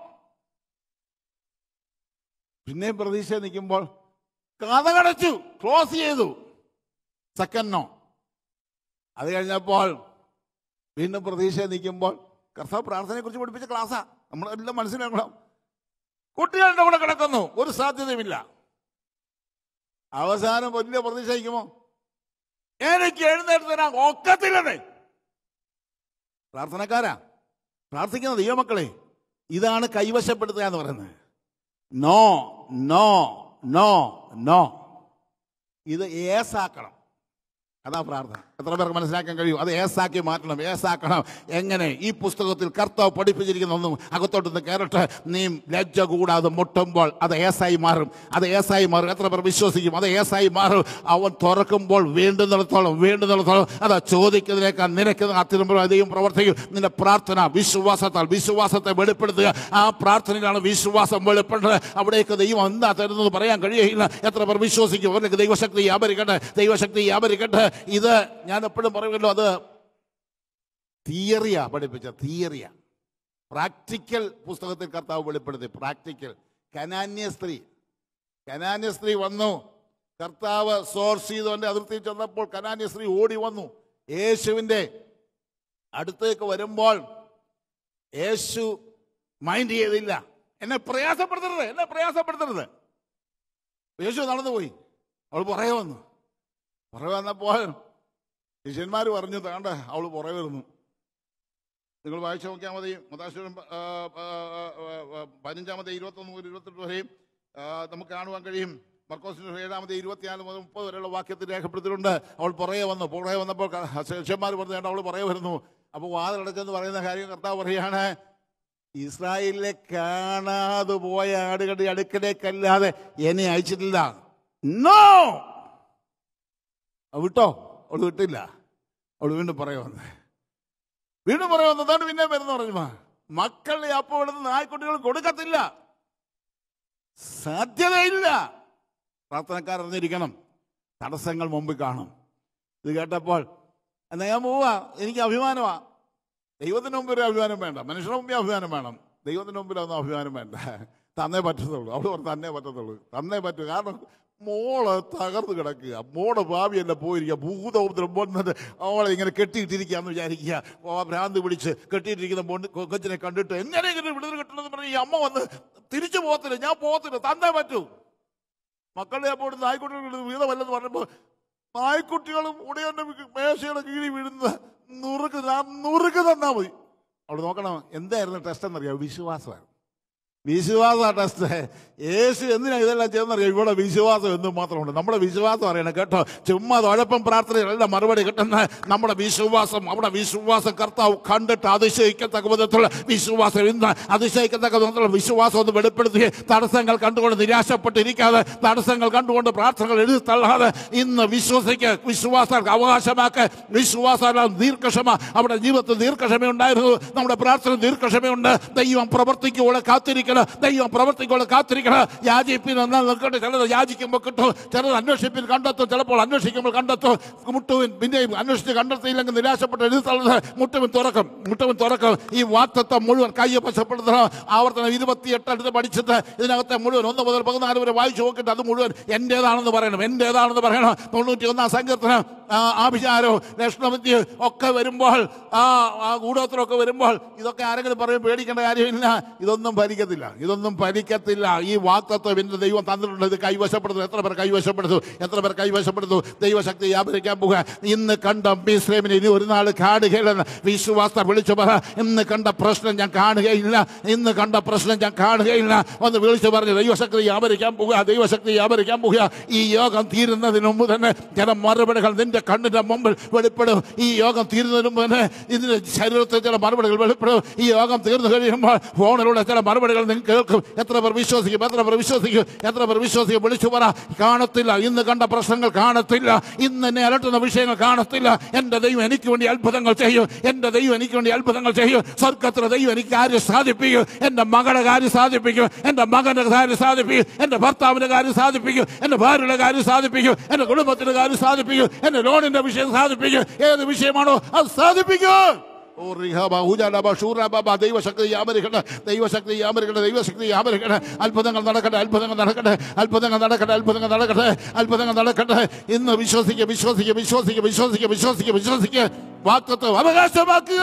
പിന്നെയും പ്രതീക്ഷ നിൽക്കുമ്പോൾ കഥകടച്ചു, ക്ലോസ് ചെയ്തു. Second no. അത് കഴിഞ്ഞപ്പോൾ വീണ്ടും പ്രതീക്ഷ നിൽക്കുമ്പോൾ കർത്താവ് പ്രാർത്ഥനയെ കുറിച്ച് പഠിപ്പിച്ച ക്ലാസ്സാ, നമ്മളെല്ലാം മനസ്സിലാക്കണം. കുട്ടികളുടെ കൂടെ കിടക്കുന്നു, ഒരു സാധ്യതയുമില്ല. അവസാനം വലിയ പ്രതീക്ഷ നിൽക്കുമോ? എനിക്ക് എഴുന്നേറ്റ് തരാൻ ഒക്കത്തില്ലെന്നേ. പ്രാർത്ഥനക്കാരാ, പ്രാർത്ഥിക്കുന്ന ദൈവമക്കളെ, ഇതാണ് കൈവശപ്പെടുത്തുക എന്ന് പറയുന്നത്. No no no no. ഇത് ഏസാക്കണം. അതാ പ്രാർത്ഥന. എത്ര പേർക്ക് മനസ്സിലാക്കാൻ കഴിയും? അത് ഏസാക്കി മാറ്റണം, ഏസാക്കണം. എങ്ങനെ? ഈ പുസ്തകത്തിൽ കർത്താവ് പഠിപ്പിച്ചിരിക്കുന്ന ഒന്നും അകത്തോട്ടൊന്ന് കയറട്ടെ. നീ ലജ്ജ കൂടാതെ മുട്ടുമ്പോൾ അത് ഏസായി മാറും, അത് ഏസായി മാറും. എത്ര പേർ വിശ്വസിക്കും? അത് ഏസായി മാറും. അവൻ തുറക്കുമ്പോൾ വീണ്ടുന്നിടത്തോളം അതാ ചോദിക്കുന്നതിനേക്കാൾ നിനക്ക് അത്തിരുമ്പോൾ അധികം പ്രവർത്തിക്കും. നിന്റെ പ്രാർത്ഥന വിശ്വാസത്തെ വെളിപ്പെടുത്തുക. ആ പ്രാർത്ഥനയിലാണ് വിശ്വാസം വെളിപ്പെടുന്നത്. അവിടേക്ക് ദൈവം എന്താ തരുന്നത് പറയാൻ കഴിയില്ല. എത്ര പേർ വിശ്വസിക്കും? അവർക്ക് ദൈവശക്തി വ്യാപരിക്കട്ടെ. ഇത് ഞാൻ എപ്പോഴും പറയുമല്ലോ, അത് തിയറിയാ പഠിപ്പിച്ച, തിയറിയാ. പ്രാക്ടിക്കൽ പുസ്തകത്തിൽ കർത്താവ് വെളിപ്പെടുത്തി. പ്രാക്ടിക്കൽ. കനാന്യ സ്ത്രീ വന്നു. കർത്താവ് സോഴ്സ് ചെയ്തവന്റെ അതിർത്തി ചെന്നപ്പോൾ കനാന്യ സ്ത്രീ ഓടി വന്നു. യേശുവിൻ്റെ അടുത്തേക്ക് വരുമ്പോൾ യേശു മൈൻഡ് ചെയ്തില്ല. എന്നെ പ്രയാസപ്പെടുത്തരുത്. യേശു നടന്നുപോയി. അവൾ പുറകെ വന്നപ്പോൾ ശിഷ്യന്മാർ പറഞ്ഞു, താണ്ട അവൾ പുറകെ വരുന്നു. നിങ്ങൾ വായിച്ചു നോക്കിയാൽ മതി. മത്തായി 15 21 മുതൽ 28 വരെയും നമുക്ക് കാണുവാൻ കഴിയും. മർക്കോസിന്റെ 7 24 മുതൽ 30 വരെയുള്ള വാക്യത്തിൽ രേഖപ്പെടുത്തിയിട്ടുണ്ട്. അവൾ പുറകെ വന്നപ്പോൾ ശിഷ്യന്മാർ പറഞ്ഞു, അവൾ പുറകെ വരുന്നു. അപ്പോൾ വാതിലടച്ചെന്ന് പറയുന്ന കാര്യം കർത്താവ് പറയാണ്, ഇസ്രായേലിലെ കാണാതെ പോയ ആടുകളുടെ അടുക്കലേക്കല്ലാതെ എന്നെ അയച്ചിട്ടില്ല. നോ. അവൾ വിട്ടില്ല. അവൾ വീണ്ടും പറയുന്നത് പിന്നെ വരുന്ന പറഞ്ഞു, മക്കളുടെ അപ്പം ഇവിടുന്ന് നായ്ക്കുട്ടികൾ കൊടുക്കത്തില്ല, സാധ്യതയില്ല. പ്രാർത്ഥനക്കാർ അറിഞ്ഞിരിക്കണം, തടസ്സങ്ങൾ മുമ്പിൽ കാണും. ഇത് കേട്ടപ്പോൾ എന്നാ ഞാൻ പോവാ, എനിക്ക് അഭിമാനമാ. ദൈവത്തിന് മുമ്പിൽ ഒരു അഭിമാനം വേണ്ട, മനുഷ്യരുടെ മുമ്പിൽ അഭിമാനം വേണം. ദൈവത്തിന് മുമ്പിലൊന്നും അഭിമാനം വേണ്ട. തന്നേ പറ്റത്തുള്ളൂ. അവൾ പറഞ്ഞു തന്നേ പറ്റൂ. കാരണം മോള് തകർന്നു കിടക്കുക, മോടെ ഭാവിയല്ല പോയിരിക്കുക. ഭൂതോപദ്രം വന്നിട്ട് അവളെ ഇങ്ങനെ കെട്ടിയിട്ടിരിക്കുകയെന്ന് വിചാരിക്കുക. ഭ്രാന്ത് പിടിച്ച് കെട്ടിയിട്ടിരിക്കുന്ന കൊച്ചിനെ കണ്ടിട്ട് എങ്ങനെയെങ്കിലും വിടുതൽ കിട്ടണമെന്ന് പറഞ്ഞ് ഈ അമ്മ വന്ന് തിരിച്ചു പോകത്തില്ല, ഞാൻ പോകത്തില്ല, തന്നേ പറ്റൂ. മക്കളുടെ അപ്പോൾ നായ്ക്കുട്ടികൾ വീതമല്ലെന്ന് പറഞ്ഞപ്പോൾ നായ്ക്കുട്ടികളും ഉടയന്റെ മേശയുടെ കീഴിൽ വീഴുന്ന നുറുക്ക് തന്നാ മതി. അവിടെ നോക്കണം, എന്തായിരുന്നു ടെസ്റ്റ് എന്നറിയാം? വിശ്വാസമാണ് ടെസ്റ്റ്. യേശു എന്തിനാ ഇതെല്ലാം ചെയ്യുന്നറിയാം? ഇവിടെ വിശ്വാസം എന്നും മാത്രമുണ്ട്. നമ്മുടെ വിശ്വാസം അറിയണം കേട്ടോ. ചുമ്മാ ഉഴപ്പം പ്രാർത്ഥനയല്ല മറുപടി കിട്ടുന്ന നമ്മുടെ വിശ്വാസം. അവിടെ വിശ്വാസം കർത്താവ് കണ്ടിട്ട് അതിശയിക്കത്തക്ക വിധത്തിലുള്ള വിശ്വാസം, ഇന്ന് അതിശയിക്കത്തക്ക വിധത്തിലുള്ള വിശ്വാസം ഒന്ന് വെളിപ്പെടുത്തി, തടസ്സങ്ങൾ കണ്ടുകൊണ്ട് നിരാശപ്പെട്ടിരിക്കാതെ, തടസ്സങ്ങൾ കണ്ടുകൊണ്ട് പ്രാർത്ഥനകൾ എഴുതി തള്ളാതെ ഇന്ന് വിശ്വാസം അവകാശമാക്കുക. വിശ്വാസം ദീർഘക്ഷമ. അവിടെ ജീവിതത്തിൽ ദീർഘക്ഷമയുണ്ടായിരുന്നു. നമ്മുടെ പ്രാർത്ഥന ദീർഘക്ഷമയുണ്ട്. ദൈവം പ്രവർത്തിക്കുമ്പോൾ കാത്തിരിക്കണം. യാചിപ്പിന് നിൽക്കട്ടെ. ചിലത് യാചിക്കുമ്പോൾ കിട്ടും, ചിലത് അന്വേഷിപ്പിൽ കണ്ടെത്തും, ചിലപ്പോൾ അന്വേഷിക്കുമ്പോൾ കണ്ടെത്തും. മുട്ടുവിൻ, പിന്നെയും അന്വേഷിച്ച് കണ്ടെത്തിയില്ലെങ്കിൽ നിരാശപ്പെട്ട് എഴുതുന്നത് മുട്ടുവിൻ തുറക്കും. ഈ വാക്തത്വം മുഴുവൻ കയ്യപ്പശപ്പെടുത്തണം. ആവർത്തനം 28 അടുത്ത് പഠിച്ചിട്ട് ഇതിനകത്തെ മുഴുവൻ 1 മുതൽ 14 വരെ വായിച്ചു നോക്കിയിട്ട് അത് മുഴുവൻ എന്റേതാണെന്ന് പറയണം. 91 സങ്കീർത്തനം. ആഭിചാരവും ലക്ഷണവിദ്യ ഒക്കെ വരുമ്പോൾ, ആ ഗൂഢോത്രമൊക്കെ വരുമ്പോൾ ഇതൊക്കെ ആരെങ്കിലും പറയും പേടിക്കേണ്ട കാര്യമില്ല, ഇതൊന്നും ഫലിക്കത്തില്ല. ഇതൊന്നും ഫലിക്കത്തില്ല. ഈ വാഗ്ദത്തം എന്റെ ദൈവം തന്നിട്ടുണ്ട്. ഇത് കൈവശപ്പെടുത്തുന്നു. എത്ര പേർ കൈവശപ്പെടുത്തു? എത്ര പേർ കൈവശപ്പെടുത്തു? ദൈവശക്തി വ്യാപരിക്കാൻ പോകുക. ഇന്ന് കണ്ട മിസ്രൈമിനെ ഇനി ഒരു നാൾ കാണുകയില്ലെന്ന് വിശ്വാസത്തെ വിളിച്ചു പറ. ഇന്ന് കണ്ട പ്രശ്നം ഞാൻ കാണുകയില്ല, ഇന്ന് കണ്ട പ്രശ്നം ഞാൻ കാണുകയില്ല. ഒന്ന് വിളിച്ചു പറഞ്ഞു ദൈവശക്തി വ്യാപരിക്കാൻ പോകുക, ദൈവശക്തി വ്യാപരിക്കാൻ പോകുക. ഈ യോഗം തീരുന്നതിന് മുമ്പ് തന്നെ ചില മറുപടികൾ നിന്റെ കണ്ണിന്റെ മുമ്പിൽ വെളിപ്പെടും. ഈ യോഗം തീരുന്നതിന് മുമ്പ് തന്നെ ഇതിന്റെ ശരീരത്തിൽ ചില മറുപടികൾ വെളിപ്പെടും. ഈ യോഗം തീർന്നു കഴിയുമ്പോൾ ഫോണിലൂടെ ചില മറുപടികൾ നിങ്ങൾ കേൾക്കും. എത്ര പേർ വിശ്വസിക്കും? എത്ര പേർ വിശ്വസിക്കും? എത്ര പേർ വിശ്വസിക്കും? വിളിച്ചു പറ. കാണത്തില്ല, ഇന്ന് കണ്ട പ്രശ്നങ്ങൾ കാണത്തില്ല, ഇന്ന് എന്നെ അലട്ടുന്ന വിഷയങ്ങൾ കാണത്തില്ല. എന്റെ ദൈവം എനിക്ക് വേണ്ടി അത്ഭുതങ്ങൾ ചെയ്യും. എന്റെ ദൈവം എനിക്ക് വേണ്ടി അത്ഭുതങ്ങൾ ചെയ്യും. സ്വർഗത്തിലെ ദൈവം എനിക്ക് കാര്യം സാധിപ്പിക്കും. എന്റെ മകളുടെ കാര്യം സാധിപ്പിക്കും, എന്റെ മകന്റെ കാര്യം സാധിപ്പിക്കും, എന്റെ ഭർത്താവിന്റെ കാര്യം സാധിപ്പിക്കും, എന്റെ ഭാര്യയുടെ കാര്യം സാധിപ്പിക്കും, എന്റെ കുടുംബത്തിന്റെ കാര്യം സാധിപ്പിക്കും, എന്റെ ലോണിന്റെ വിഷയം സാധിപ്പിക്കും. ഏത് വിഷയമാണോ അത് സാധിപ്പിക്കും. ദൈവശക്തി വ്യാപരിക്കട്ടെ, ദൈവശക്തി വ്യാപരിക്കട്ടെ, ദൈവശക്തി വ്യാപരിക്കട്ടെ. അത്ഭുതങ്ങൾ നടക്കട്ടെ, അത്ഭുതങ്ങൾ നടക്കട്ടെ, അത്ഭുതങ്ങൾ നടക്കട്ടെ, അത്ഭുതങ്ങൾ നടക്കട്ടെ, അത്ഭുതങ്ങൾ നടക്കട്ടെ. ഇന്ന് വിശ്വസിക്കുക, വിശ്വസിക്കുക, വിശ്വസിക്കുക, വിശ്വസിക്കുക, വിശ്വസിക്കുക, വിശ്വസിക്കുക. വാഗ്ദത്തം അവകാശമാക്കുക.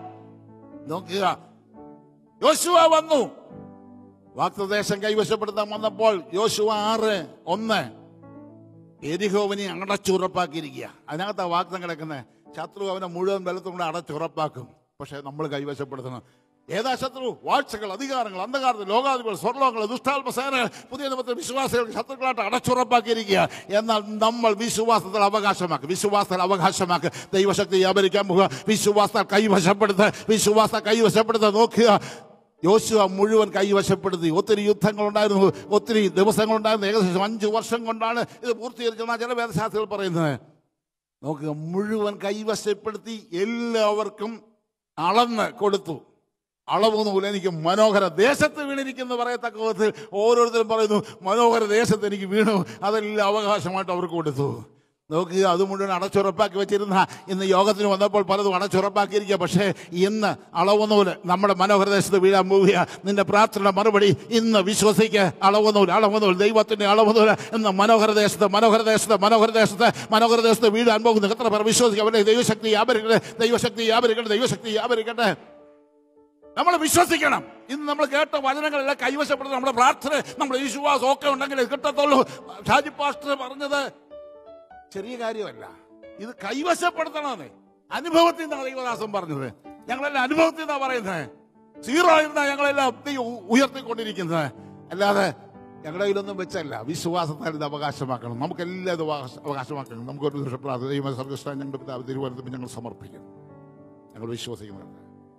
നോക്കുക, യോശുവ വന്നു. വാഗ്ദത്തദേശം കൈവശപ്പെടുത്താൻ വന്നപ്പോൾ യോശുവ 6:1 എരിഹോവിനെ അടച്ചുറപ്പാക്കിയിരിക്കുക. അതിനകത്താ വാഗ്ദത്തം കിടക്കുന്നത്. ശത്രു അവനെ മുഴുവൻ ബലത്തും കൊണ്ട് അടച്ചുറപ്പാക്കും. പക്ഷെ നമ്മൾ കൈവശപ്പെടുത്തണം. ഏതാ ശത്രു? വാഴ്ചകൾ, അധികാരങ്ങൾ, അന്ധകാരത്തിൽ ലോകാധിപതികൾ, സ്വർലോകങ്ങൾ, ദുഷ്ടാത്മസേനകൾ, പുതിയ നിയമത്തിൽ വിശ്വാസികൾ ശത്രുക്കളായിട്ട് അടച്ചുറപ്പാക്കിയിരിക്കുക. എന്നാൽ നമ്മൾ വിശ്വാസത്തിൽ അവകാശമാക്കുക, വിശ്വാസത്തിൽ അവകാശമാക്കുക. ദൈവശക്തി വ്യാപരിക്കാൻ പോകുക. വിശ്വാസത്തെ കൈവശപ്പെടുത്തുക, വിശ്വാസത്തെ കൈവശപ്പെടുത്തുക. നോക്കുക, യോശുവ മുഴുവൻ കൈവശപ്പെടുത്തി. ഒത്തിരി യുദ്ധങ്ങളുണ്ടായിരുന്നു, ഒത്തിരി ദിവസങ്ങളുണ്ടായിരുന്നു. ഏകദേശം 5 വർഷം കൊണ്ടാണ് ഇത് പൂർത്തീകരിച്ചെന്നാണ് ചില വേദശാസ്ത്രികൾ പറയുന്നത്. നോക്കുക, മുഴുവൻ കൈവശപ്പെടുത്തി എല്ലാവർക്കും അളന്ന് കൊടുത്തു. അളവൊന്നുമില്ല. എനിക്ക് മനോഹര ദേശത്ത് വീണിരിക്കുന്നു പറയത്തക്ക വിധത്തിൽ ഓരോരുത്തരും പറയുന്നു, മനോഹര ദേശത്ത് എനിക്ക് വീണു. അതെല്ലാം അവകാശമായിട്ട് അവർക്ക് കൊടുത്തു. നോക്കുക, അത് മുഴുവൻ അടച്ചുറപ്പാക്കി വെച്ചിരുന്ന ഇന്ന് യോഗത്തിന് വന്നപ്പോൾ പലതും അടച്ചുറപ്പാക്കിയിരിക്കുക. പക്ഷേ ഇന്ന് അളവൊന്നുമില്ല. നമ്മുടെ മനോഹരദേശത്ത് വീഴാൻ പോവുക. നിന്റെ പ്രാർത്ഥന മറുപടി ഇന്ന് വിശ്വസിക്കുക. അളവൊന്നുമില്ല, അളവൊന്നുമില്ല, ദൈവത്തിന്റെ അളവൊന്നുമില്ല. ഇന്ന് മനോഹരദേശത്ത് മനോഹരദേശത്ത് മനോഹരദേശത്ത് മനോഹരദേശത്ത് വീഴാൻ പോകുന്നു. എത്ര പേർ വിശ്വസിക്കുക? അവരുടെ ദൈവശക്തി വ്യാപരിക്കട്ടെ, ദൈവശക്തി വ്യാപരിക്കട്ടെ, ദൈവശക്തി വ്യാപരിക്കട്ടെ. നമ്മൾ വിശ്വസിക്കണം. ഇന്ന് നമ്മൾ കേട്ട വചനങ്ങളെല്ലാം കൈവശപ്പെടുന്നത് നമ്മുടെ പ്രാർത്ഥന, നമ്മുടെ വിശ്വാസം ഒക്കെ ഉണ്ടെങ്കിൽ കിട്ടത്തുള്ളൂ. ഷാജി പാസ്റ്റർ പറഞ്ഞത് ചെറിയ കാര്യമല്ല, ഇത് കൈവശപ്പെടുത്തണമെന്ന്. അനുഭവത്തിൽ നിന്നാണ് ദൈവദാസൻ പറഞ്ഞത്. ഞങ്ങളെല്ലാം അനുഭവത്തിൽ നിന്നാണ് പറയുന്നത്. 0 ഇരുന്നാ ഞങ്ങളെല്ലാം ഉയർത്തിക്കൊണ്ടിരിക്കുന്നത്. അല്ലാതെ ഞങ്ങളുടെ കയ്യിലൊന്നും വെച്ചല്ല. വിശ്വാസത്താൽ ഇത് അവകാശമാക്കണം. നമുക്കെല്ലാം ഇത് അവകാശമാക്കണം. നമുക്കൊരു ദൈവ സർവ്വസ്ഥാൻ ഞങ്ങളുടെ പിതാവ് തിരുവനന്തപുരം ഞങ്ങൾ സമർപ്പിക്കും. ഞങ്ങൾ വിശ്വസിക്കുന്നുണ്ട്.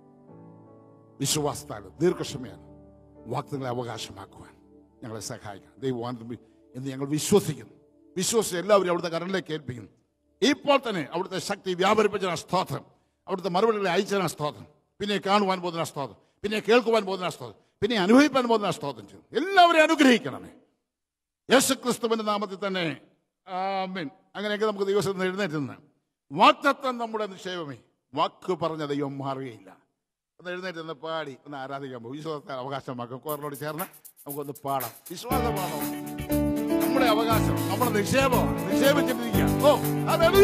വിശ്വാസത്താൽ ദീർഘക്ഷമയാണ് വാഗ്ദത്തങ്ങളെ അവകാശമാക്കുവാൻ ഞങ്ങളെ സഹായിക്കണം. ദൈവം എന്ന് ഞങ്ങൾ വിശ്വസിക്കുന്നു. വിശ്വസിച്ച് എല്ലാവരും അവിടുത്തെ കരണിലേക്ക് ഏൽപ്പിക്കുന്നു. ഇപ്പോൾ തന്നെ അവിടുത്തെ ശക്തി വ്യാപരിപ്പിച്ച സ്തോത്രം, അവിടുത്തെ മറുപടികളെ അയച്ച സ്തോത്രം, പിന്നെ കാണുവാൻ പോകുന്ന സ്തോത്രം, പിന്നെ കേൾക്കുവാൻ പോകുന്ന സ്തോത്രം, പിന്നെ അനുഭവിക്കാൻ പോകുന്ന സ്തോത്രം ചെയ്തു. എല്ലാവരെയും അനുഗ്രഹിക്കണമേ യേശുക്രിസ്തുവിന്റെ നാമത്തിൽ തന്നെ. ആമേൻ. അങ്ങനെയൊക്കെ നമുക്ക് ദിവസം എഴുന്നേറ്റുന്ന വാഗ്ദത്തം നമ്മുടെ നിക്ഷേപമേ. വാക്ക് പറഞ്ഞ ദൈവം മാറുകയില്ല. ഒന്ന് എഴുന്നേറ്റ് ഒന്ന് പാടി ഒന്ന് ആരാധിക്കാൻ പോകും. വിശ്വാസത്തെ അവകാശമാക്കും. കോറിനോട് ചേർന്ന് നമുക്കൊന്ന് പാടാം. വിശ്വാസമാണോ നമ്മുടെ അവകാശം, നമ്മുടെ നിക്ഷേപമാണ്. നിക്ഷേപിച്ചിട്ടിരിക്കുക. ഓ ഹല്ലേലൂയ.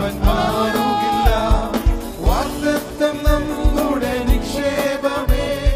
നമ്മുടെ നിക്ഷേപമേ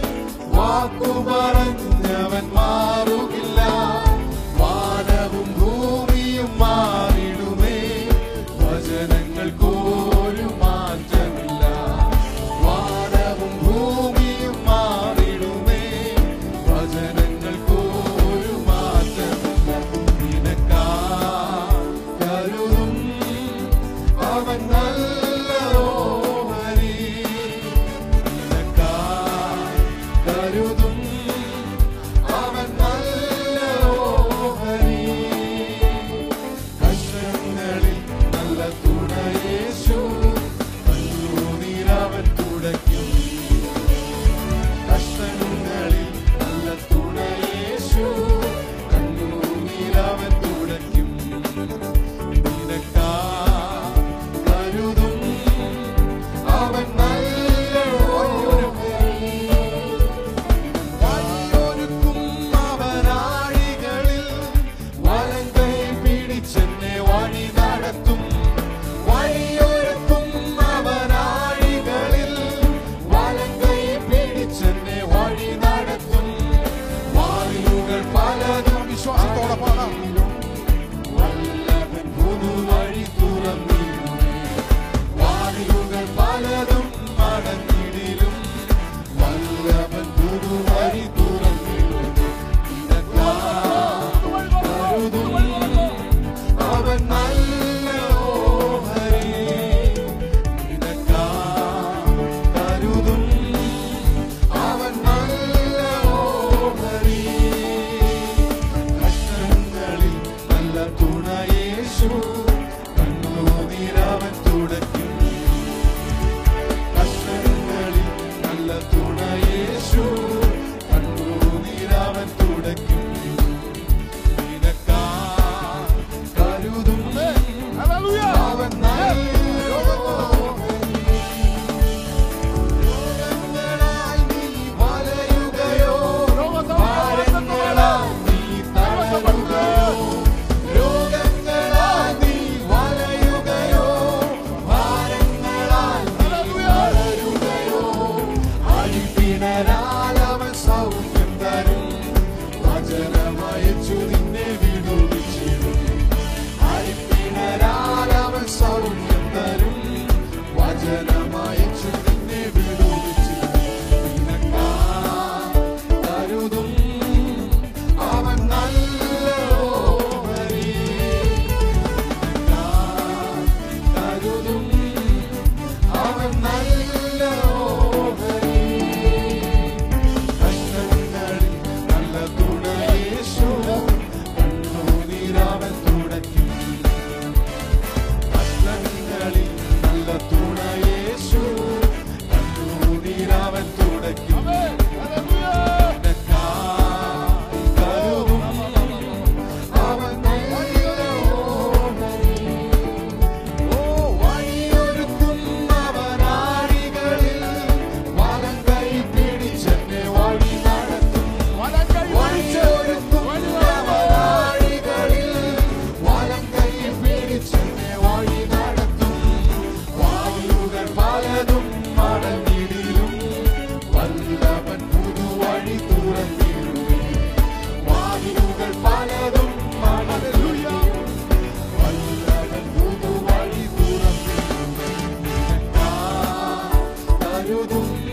കരുതും